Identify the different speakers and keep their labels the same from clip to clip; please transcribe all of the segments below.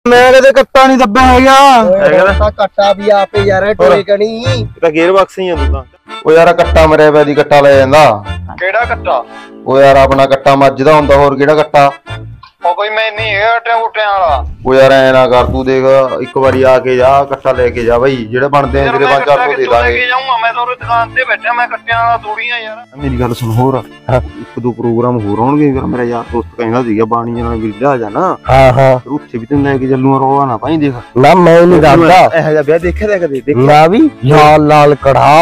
Speaker 1: मैं कदे कट्टा नहीं दब्बा है
Speaker 2: कट्टा भी आपे यार टोए कनी
Speaker 1: गेयर बॉक्स ही है तू ओ यार कट्टा मरे पै दी कट्टा ले जांदा
Speaker 2: केड़ा कट्टा
Speaker 1: ओ यार अपना कट्टा मੱਝ ਦਾ ਹੁੰਦਾ ਹੋਰ ਕਿਹੜਾ कट्टा
Speaker 2: ओ कोई मैं नहीं है अटे उठे वाला
Speaker 1: ओ यार ऐ ना कर तू देख एक बारी आके जा कट्टा लेके जा भाई जेड़े बनदे हैं तेरे 5-400 दे दांगे
Speaker 2: लेके जाऊंगा मैं तो दुकान पे बैठा मैं कट्टियां वाला थोड़ी आ यार
Speaker 1: मेरी गल सुन होर एक दो प्रोग्राम हो होणगे फिर मेरा यार दोस्त कहंदा सीगा बाणी ਨਾਲ ਵਿਰਲਾ ਜਾ ਨਾ
Speaker 3: हां हां
Speaker 1: ਉੱਥੇ ਵੀ ਤੈਨੂੰ ਲੈ ਕੇ ਚੱਲੂਗਾ ਰੋਵਾ ਨਾ ਪਾਈ ਦੇਖ
Speaker 3: ਨਾ ਮੈਂ ਨਹੀਂ ਦੱਸਦਾ
Speaker 1: ਇਹ ਜਿਹਾ ਵਿਆਹ ਦੇਖਿਆ ਤਾਂ ਕਦੇ ਦੇਖ
Speaker 3: ਨਾ ਵੀ ਲਾਲ ਲਾਲ ਕੜਾ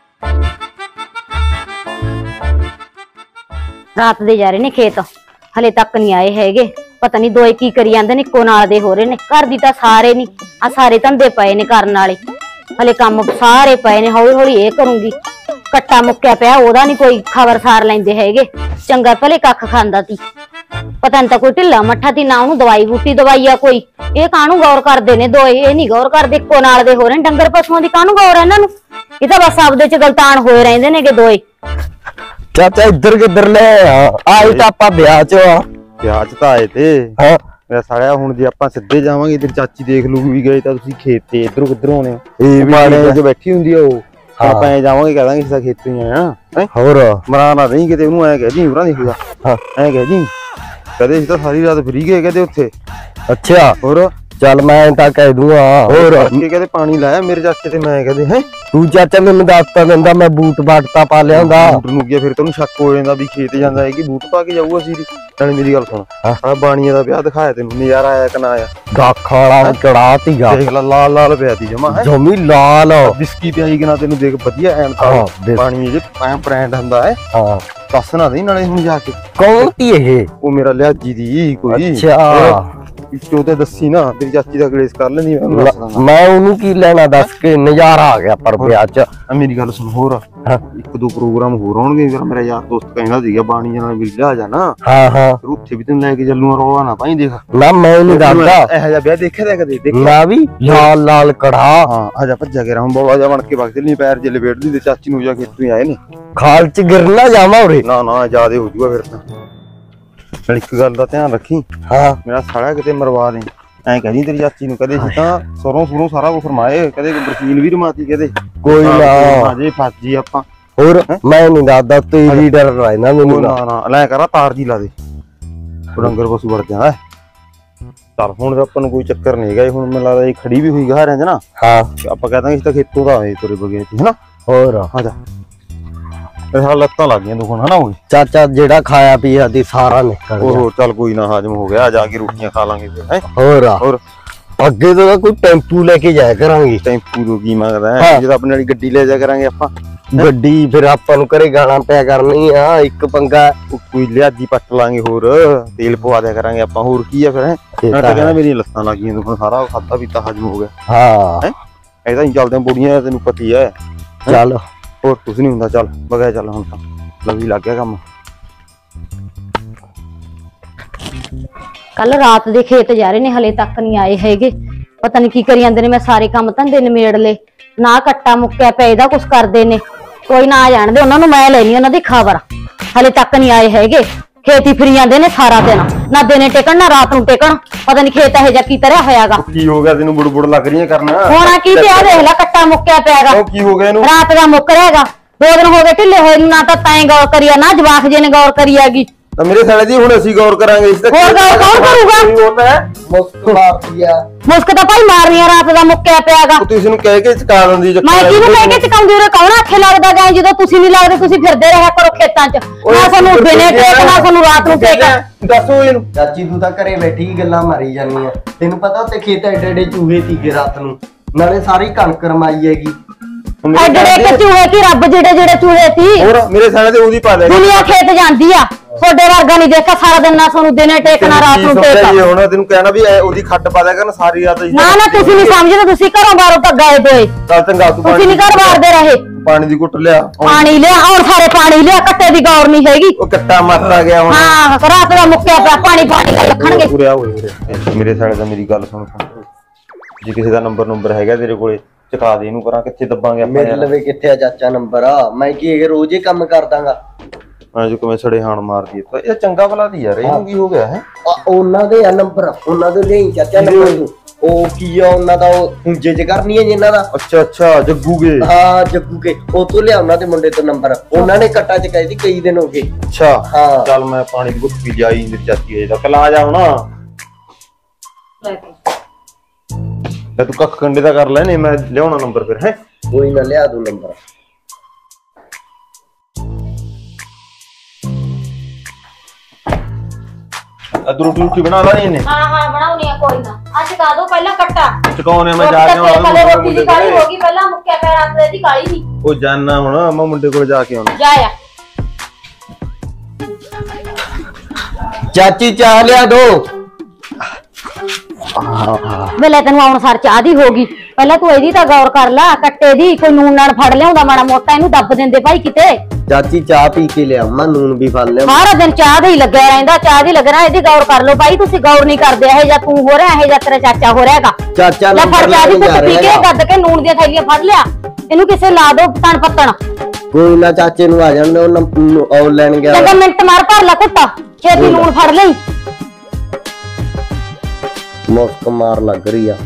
Speaker 4: रात दे जा रहे ने खेत हले तक नहीं आए हैगे पता नहीं दोए की करी जांदे ने इक्को नाल दे हो रहे ने घर दी तां सारे नहीं आ सारे धंधे पए ने करन वाले हले काम सारे पए ने हौली हौली ए करूंगी कट्टा मुक्या पिया ओदा नहीं कोई खबरसार लैंदे हैगे चंगा भले कख खांदा ती पता नहीं तां कोई ढिल्ला मट्ठा ती ना ओनू दवाई बूटी दवाई आ कोई ए कानू गौर करदे ने दोए ए नहीं गौर करदे इक्को नाल दे हो रहे ने डंगर पशुआं दी कानू गौर इन्हां नू ए तां बस आपदे च गलतान होए रहिंदे ने के दोए
Speaker 3: चाचा इधर किधर ले आई तो आपा ब्याह च
Speaker 1: ਵਿਆਹ ਚ ਤਾਂ ਆਏ ਤੇ
Speaker 3: हां
Speaker 1: ਮੇਰਾ ਸਾਲਿਆ ਹੁਣ ਜੇ ਆਪਾਂ ਸਿੱਧੇ ਜਾਵਾਂਗੇ ਤੇਰੀ ਚਾਚੀ ਦੇਖ ਲੂਗੀ ਵੀ ਗਏ ਤਾਂ ਤੁਸੀਂ ਖੇਤ ਤੇ ਇਧਰੋਂ ਕਿੱਧਰੋਂ ਆਉਣੇ
Speaker 3: ਇਹ ਵੀ
Speaker 1: ਬਾੜੇ 'ਚ ਬੈਠੀ ਹੁੰਦੀ ਆ ਉਹ ਆਪਾਂ ਐ ਜਾਵਾਂਗੇ ਕਹ ਦਾਂਗੇ ਕਿਸੇ ਖੇਤੋਂ ਹੀ ਆਇਆ ਹੈ
Speaker 3: ਹੋਰ
Speaker 1: ਮਰਾ ਨਾ ਨਹੀਂ ਕਿਤੇ ਉਹਨੂੰ ਐ ਕਹਿ ਦੀ ਉਰਾਂ ਦੇਖੂਗਾ
Speaker 3: ਹਾਂ
Speaker 1: ਐ ਕਹਿ ਦੀ ਕਦੇ ਅਸੀਂ ਤਾਂ ਸਾਰੀ ਰਾਤ ਫਰੀ ਗਏ ਕਦੇ ਉੱਥੇ
Speaker 3: अच्छा
Speaker 1: ਹੋਰ
Speaker 3: चल मैं ता कह दूंगा और
Speaker 1: कहते पानी लाया मेरे चाचे ते मैं कहते हैं
Speaker 3: तू चाचा मैनू दसता दिंदा मैं बूट बाटता पा लियांदा
Speaker 1: बूट नु फिर तेनू शक हो जांदा भी खेत जांदा है कि बूट पा के जाऊगा सी नाले मेरी गल सुन आ बाणीए दा ब्याह दिखाया तेनू नजारा आया कि ना आया
Speaker 3: गाखा वाला चढ़ाती गा
Speaker 1: देख ला लाल लाल पिया दी जमा है
Speaker 3: जमी लाल
Speaker 1: बिस्की पियाई कि ना तेनू देख बढ़िया ऐन पानी जे ऐ ब्रांड हुंदा है
Speaker 3: हां
Speaker 1: दस ना दे नाले हुन जाके
Speaker 3: कौन थी ये
Speaker 1: ओ मेरा लिहाजी दी कोई
Speaker 3: अच्छा
Speaker 1: इसको ते दसी ना तेरी चाची दा गलेस कर लेनी
Speaker 3: मैं ओनू की लेना दस के नजारा आ गया पर ब्याह च
Speaker 1: मेरी गल सुन होर एक दो प्रोग्राम हो होणगे फिर मेरा यार दोस्त कहंदा सीगा बाणी ਨਾਲ ਵਿਰਲਾ ਜਾ ਨਾ
Speaker 3: हां हां
Speaker 1: ਫਿਰ ਉੱਥੇ ਵੀ ਤੈਨੂੰ ਲੈ ਕੇ ਚੱਲੂਗਾ ਰੋਵਾ ਨਾ ਪਾਈ ਦੇਖ
Speaker 3: ਨਾ ਮੈਂ ਨਹੀਂ ਦੱਸਦਾ
Speaker 1: ਇਹ ਜਿਹਾ ਵਿਆਹ ਦੇਖਿਆ ਤਾਂ ਕਦੇ ਦੇਖ
Speaker 3: ਨਾ ਵੀ ਲਾਲ ਲਾਲ ਕੜਾ
Speaker 1: ਹਾਂ ਆ ਜਾ ਭੱਜਾ ਕੇ ਰਹਾਂ ਬੋਲਾ ਜਾ ਬਣ ਕੇ ਵਗ ਚੱਲਨੀ ਪੈਰ ਜੇ ਲਪੇਟ ਦੀ ਤੇ ਚਾਚੀ ਨੂੰ ਜਾ ਕੇ ਤੂੰ ਆਏ ਨੇ
Speaker 3: ਖਾਲ ਚ ਗਿਰਨਾ ਜਾਵਾਂ ਉਰੇ
Speaker 1: ਨਾ ਨਾ ਜਿਆਦੇ ਹੋ ਜੂਗਾ ਫਿਰ ਤਾਂ ਚਲ ਇੱਕ ਗੱਲ ਦਾ ਧਿਆਨ ਰੱਖੀ
Speaker 3: ਹਾਂ
Speaker 1: ਮੇਰਾ ਸਾਲਾ ਕਿਤੇ ਮਰਵਾ ਦੇ ਐ ਕਹਿੰਦੀ ਤੇਰੀ ਚਾਚੀ ਨੂੰ ਕਦੇ ਸੀ ਤਾਂ ਸਰੋਂ ਸੁਰੋਂ ਸਾਰਾ ਕੁਝ ਫਰਮਾਏ ਕਦੇ ਬਰਸੀਨ ਵੀ ਰਮਾਤੀ ਕਦੇ
Speaker 3: ਕੋਈ ਨਾ
Speaker 1: ਅਜੇ ਫਾਜੀ ਆਪਾਂ
Speaker 3: ਹੋਰ ਮੈਂ ਨਹੀਂ ਦੱਸਦਾ ਤੇਰੀ ਡਰ ਰਹਿਣਾ ਮੈਨੂੰ
Speaker 1: ਨਾ ਨਾ ਲੈ ਕਰਾ ਤਾਰ ਜੀ ਲਾ ਦੇ ਡੰਗਰ ਪਸ਼ੂ ਵੜ ਜਾਂਦਾ ਚੱਲ ਹੁਣ ਆਪਾਂ ਨੂੰ ਕੋਈ ਚੱਕਰ ਨਹੀਂ ਹੈਗਾ ਹੁਣ ਮੈਨੂੰ ਲੱਗਦਾ ਇਹ ਖੜੀ ਵੀ ਹੋਈ ਘਾਰਿਆਂ 'ਚ ਨਾ
Speaker 3: ਹਾਂ
Speaker 1: ਆਪਾਂ ਕਹਦਾਂਗੇ ਇਸ ਤਾਂ ਖੇਤੋਂ ਦਾ ਆਏ ਤੁਰੇ ਬਗੇ ਤੇ ਹਨਾ
Speaker 3: ਹੋਰ
Speaker 1: ਆ ਜਾ ਇਹ ਹਾਲ ਲੱਤਾਂ ਲੱਗ ਗਈਆਂ ਦੁਖਣ ਹਨਾ ਹੋਈ
Speaker 3: ਚਾਚਾ ਜਿਹੜਾ ਖਾਇਆ ਪੀਆ ਦੀ ਸਾਰਾ ਨਿਕਲ ਗਿਆ
Speaker 1: ਉਹ ਚੱਲ ਕੋਈ ਨਾ ਹਾਜ਼ਮ ਹੋ ਗਿਆ ਜਾ ਕੇ ਰੋਟੀਆਂ ਖਾ ਲਾਂਗੇ ਫਿਰ ਹੈ
Speaker 3: ਹੋਰ ਅੱਗੇ ਤੋਂ ਕੋਈ ਟੈਂਪੂ ਲੈ ਕੇ ਜਾਇਆ ਕਰਾਂਗੇ
Speaker 1: ਟੈਂਪੂ ਤੋਂ ਕੀ ਮੰਗਦਾ ਹੈ ਜਦੋਂ ਆਪਣੇ ਵਾਲੀ ਗੱਡੀ ਲੈ ਜਾ ਕਰਾਂਗੇ ਆਪਾਂ
Speaker 3: ਗੱਡੀ ਫਿਰ ਆਪਾਂ ਨੂੰ ਘਰੇ ਗਾਣਾ ਪਿਆ ਕਰਨੀ ਆ ਇੱਕ ਪੰਗਾ
Speaker 1: ਕੋਈ ਲਿਆਦੀ ਪੱਟ ਲਾਂਗੇ ਹੋਰ ਤੇਲ ਪਵਾ ਦਿਆ ਕਰਾਂਗੇ ਆਪਾਂ ਹੋਰ ਕੀ ਆ ਫਿਰ ਹੈ ਮੈਂ ਤਾਂ ਕਹਿੰਦਾ ਮੇਰੀਆਂ ਲੱਤਾਂ ਲੱਗ ਗਈਆਂ ਦੁਖਣ ਸਾਰਾ ਖਾਦਾ ਪੀਤਾ ਹਾਜ਼ਮ ਹੋ ਗਿਆ
Speaker 3: ਹਾਂ
Speaker 1: ਐਦਾਂ ਹੀ ਚੱਲਦੇ ਬੁੜੀਆਂ ਤੈਨੂੰ ਪਤੀ ਹੈ
Speaker 3: ਚੱਲ
Speaker 1: ਹੋਰ ਕੁਝ ਨਹੀਂ ਹੁੰਦਾ ਚੱਲ ਬਗਿਆ ਚੱਲ ਹੁਣ ਤਾਂ ਲਵੀ ਲੱਗ ਗਿਆ ਕੰਮ
Speaker 4: कल रात दे खेत जा रहे ने हले तक नहीं आए हैगे पता नहीं की करी जांदे ने मैं सारे काम धंधे निमेड़ ले ना कट्टा मुक्या पे इहदा कुछ करदे ने कोई ना आ जाण दे उन्हां नूं मैं लैनी उन्हां दी खबर हले तक नहीं आए हैगे खेती फिरी जांदे ने सारा दिन ना दिने टेकण ना रात नूं टेकण पता नहीं खेत इहो जिहा की तरह होयागा
Speaker 1: की हो गया तैनूं बुड़ बुड़ लग रही है करना
Speaker 4: होना की ते आ देख ला कट्टा मुक्या पियागा
Speaker 1: की हो गया इहनूं
Speaker 4: रात दा मुक रहेगा 2 दिन हो गए ढिले होए ना तां तैं गौर करिया ना जवाक जे ने गौर करी हैगी
Speaker 1: ਤਾਂ ਮੇਰੇ ਸਾਲੇ ਦੀ ਹੁਣ ਅਸੀਂ ਗੌਰ ਕਰਾਂਗੇ ਇਸ ਤੇ
Speaker 4: ਹੋਰ ਗੌਰ ਕੌਣ ਕਰੂਗਾ
Speaker 2: ਮੁਸਕ ਮਾਰਦੀ ਆ
Speaker 4: ਮੁਸਕ ਤਾਂ ਭਾਈ ਮਾਰਨੀ ਆ ਰਾਤ ਦਾ ਮੁੱਕਿਆ ਪਿਆਗਾ
Speaker 1: ਤੁਸੀਂ ਨੂੰ ਕਹਿ ਕੇ ਚਕਾ ਦਿੰਦੀ
Speaker 4: ਮੈਂ ਕਿਹਨੂੰ ਕਹਿ ਕੇ ਚਕਾਉਂਦੀ ਉਰੇ ਕੌਣ ਆਖੇ ਲੱਗਦਾ ਗਾ ਜਦੋਂ ਤੁਸੀਂ ਨਹੀਂ ਲੱਗਦੇ ਤੁਸੀਂ ਫਿਰਦੇ ਰਹਿਆ ਕਰੋ ਖੇਤਾਂ 'ਚ ਨਾ ਸਾਨੂੰ ਦਿਨੇ ਟੇਕ ਨਾ ਸਾਨੂੰ ਰਾਤ ਨੂੰ ਟੇਕ
Speaker 1: ਦੱਸੋ ਇਹਨੂੰ
Speaker 2: ਚਾਚੀ ਤੂੰ ਤਾਂ ਘਰੇ ਬੈਠੀ ਗੱਲਾਂ ਮਾਰੀ ਜਾਂਦੀ ਆ ਤੈਨੂੰ ਪਤਾ ਉੱਤੇ ਖੇਤ ਐਡੇ ਐਡੇ ਚੂਹੇ ਸੀਗੇ ਰਾਤ ਨੂੰ ਨਾਲੇ ਸਾਰੀ ਕਣਕ ਰਮਾਈ ਹੈਗੀ
Speaker 4: ਐਡੇ ਐਡੇ ਚੂਹੇ ਕੀ ਰੱਬ ਜਿਹੜੇ ਜਿਹੜੇ ਚੂਹੇ ਸੀ
Speaker 1: ਹੋਰ ਮੇਰੇ ਸਾਲੇ ਤੇ ਉਹਦੀ ਪਾ ਦੇ
Speaker 4: ਦੁਨੀਆ ਖੇਤ ਜਾਂਦੀ ਆ ਤੁਹਾਡੇ ਵਰਗਾ ਨਹੀਂ ਦੇਖਾ ਸਾਰਾ ਦਿਨ ਨਾ ਸਾਨੂੰ ਦਿਨੇ ਟੇਕ ਨਾ ਰਾਤ ਨੂੰ ਟੇਕ
Speaker 1: ਹੁਣ ਤੈਨੂੰ ਕਹਿਣਾ ਵੀ ਉਹਦੀ ਖੱਟ ਪਾ ਦਿਆ ਕਰਨ ਸਾਰੀ ਰਾਤ
Speaker 4: ਨਾ ਨਾ ਤੁਸੀਂ ਨਹੀਂ ਸਮਝਦੇ ਤੁਸੀਂ ਘਰੋਂ ਬਾਹਰੋਂ ਤਾਂ ਗਏ ਦੋਏ
Speaker 1: ਚੱਲ ਚੰਗਾ ਤੂੰ
Speaker 4: ਤੁਸੀਂ ਨਹੀਂ ਘਰ ਵਾਰਦੇ ਰਹੇ
Speaker 1: ਪਾਣੀ ਦੀ ਘੁੱਟ ਲਿਆ
Speaker 4: ਪਾਣੀ ਲਿਆ ਹੁਣ ਸਾਰੇ ਪਾਣੀ ਲਿਆ ਕੱਟੇ ਦੀ ਗੌਰ ਨਹੀਂ ਹੈਗੀ
Speaker 1: ਉਹ ਕੱਟਾ ਮਰਦਾ ਗਿਆ ਹੁਣ
Speaker 4: ਹਾਂ ਰਾਤ ਦਾ ਮੁੱਕਿਆ ਪਿਆ ਪਾਣੀ ਰੱਖਣਗੇ
Speaker 1: ਉਰਿਆ ਹੋਏ ਮੇਰੇ ਸਾਲੇ ਦਾ ਮੇਰੀ ਗੱਲ ਸੁਣ ਜੇ ਕਿਸੇ ਦਾ ਨੰਬਰ ਹੈਗਾ ਤੇਰੇ ਕੋਲੇ ਚਕਾ ਦੇ ਇਹਨੂੰ ਕਰਾਂ ਕਿੱਥੇ ਦੱਬਾਂਗੇ ਆਪਾਂ
Speaker 2: ਮੇਰੇ ਲਵੇ ਕਿੱਥੇ ਆ ਚਾਚਾ ਨੰਬਰ ਆ ਮੈਂ ਕੀ ਰੋਜ਼ ਹੀ ਕੰਮ ਕਰ ਦਾਂਗਾ
Speaker 1: ਜੋ ਕਿਵੇਂ ਸੜੇ ਹਾਣ ਮਾਰਦੀ ਹੈ ਇਹ ਚੰਗਾ ਭਲਾ ਦੀ ਯਾਰ ਇਹਨੂੰ ਕੀ ਹੋ ਗਿਆ ਹੈ
Speaker 2: ਉਹਨਾਂ ਦੇ ਆ ਨੰਬਰ ਉਹਨਾਂ ਦੇ ਲਈ ਚਾਚਾ ਨੰਬਰ ਤੂੰ ਉਹ ਕੀ ਆ ਉਹਨਾਂ ਦਾ ਉਹ ਪੂਜੇ ਚ ਕਰਨੀ ਹੈ ਜਿਨ੍ਹਾਂ ਦਾ
Speaker 1: ਅੱਛਾ ਜੱਗੂਗੇ
Speaker 2: ਹਾਂ ਜੱਗੂ ਕੇ ਉਹ ਤੋਂ ਲਿਆ ਉਹਨਾਂ ਦੇ ਮੁੰਡੇ ਤੋਂ ਨੰਬਰ ਉਹਨਾਂ ਨੇ ਕੱਟਾ ਚ ਕਹੀ ਸੀ ਕਈ ਦਿਨ ਹੋ ਗਏ
Speaker 1: ਅੱਛਾ
Speaker 2: ਹਾਂ
Speaker 1: ਚੱਲ ਮੈਂ ਪਾਣੀ ਦੀ ਘੁੱਟ ਪੀ ਜਾਈ ਮੇਰੀ ਚਾਚੀ ਅਜੇ ਤੱਕ ਲਾ ਜਾ ਹੁਣ ਤੇ ਤੂੰ ਕੱਖ ਕੰਡੇ ਦਾ ਕਰ ਲੈ ਨਹੀਂ ਮੈਂ ਲਿਆਉਣਾ ਨੰਬਰ ਫਿਰ ਹੈ
Speaker 2: ਕੋਈ ਨਾ ਲਿਆ ਦੂੰ ਨੰਬਰ
Speaker 1: ਅਦਰ ਰੋਟੀ ਬਣਾ ਲਾ ਇਹਨੇ
Speaker 4: ਹਾਂ ਬਣਾਉਣੀ ਆ ਕੋਈ ਨਾ ਆ ਚਕਾ ਦੋ ਪਹਿਲਾਂ ਕੱਟਾ
Speaker 1: ਚਕਾਉਣੇ ਮੈਂ ਜਾ ਕੇ
Speaker 4: ਪਹਿਲੇ ਰੋਟੀ ਦੀ ਕਾਲੀ ਹੋ ਗਈ ਪਹਿਲਾਂ ਮੁੱਕਿਆ ਪਿਆ ਰਾਤ ਦੀ ਕਾਲੀ ਨਹੀਂ
Speaker 1: ਉਹ ਜਾਨਾ ਹੁਣ ਮੈਂ ਮੁੰਡੇ ਕੋਲ ਜਾ ਕੇ ਆਉਣਾ
Speaker 4: ਜਾ ਆ
Speaker 2: ਚਾਚੀ ਚਾਹ ਲਿਆ ਦੋ
Speaker 4: ਵੇਲੇ ਤੈਨੂੰ ਆਉਣ ਸਾਰ ਚਾਹ ਦੀ ਹੋ ਗਈ ਪਹਿਲਾਂ ਤੂੰ ਇਹਦੀ ਤਾਂ ਗੌਰ ਕਰ ਲੈ ਕੱਟੇ ਦੀ ਕੋਈ ਨੂਨ ਨਾਲ ਫੜ ਲਿਆਉਂਦਾ ਮਾੜਾ ਮੋਟਾ ਇਹਨੂੰ ਦੱਬ ਦਿੰਦੇ ਭਾਈ ਕਿਤੇ
Speaker 2: ਚਾਚੀ ਚਾਹ ਪੀ ਕੇ ਲਿਆ ਮੈਂ ਨੂਨ ਵੀ ਫੜ ਲਿਆ
Speaker 4: ਸਾਰਾ ਦਿਨ ਚਾਹ ਦੇ ਹੀ ਲੱਗਿਆ ਰਹਿੰਦਾ ਚਾਹ ਦੀ ਲੱਗਣਾ ਇਹਦੀ ਗੌਰ ਕਰ ਲਓ ਭਾਈ ਤੁਸੀਂ ਗੌਰ ਨਹੀਂ ਕਰਦੇ ਇਹ ਜਾਂ ਤੂੰ ਹੋ ਰਿਹਾ ਇਹ ਜਾਂ ਤੇਰਾ ਚਾਚਾ ਹੋ ਰਿਹਾਗਾ
Speaker 2: ਚਾਚਾ
Speaker 4: ਲੈ ਫੜ ਚਾਹ ਦੀ ਕੁੱਟ ਪੀ ਕੇ ਗੱਦ ਕੇ ਨੂਨ ਦੀਆਂ ਥੈਲੀਆਂ ਫੜ ਲਿਆ ਇਹਨੂੰ ਕਿਸੇ ਲਾ ਦੋ ਤਣ ਪੱਤਣ
Speaker 2: ਕੋਈ ਨਾ ਚਾਚੇ ਨੂੰ ਆ ਜਾਂਦੇ ਉਹ ਲੈਣ ਗਿਆ
Speaker 4: ਚੰਗਾ ਮਿੰਟ ਮਾਰ ਭਰ ਲੈ ਕੁੱਟਾ ਛੇਤੀ ਨੂਨ ਫੜ ਲਈ
Speaker 2: ਮੁਸਕ ਮਾਰ ਲੱਗ ਰਹੀ ਆ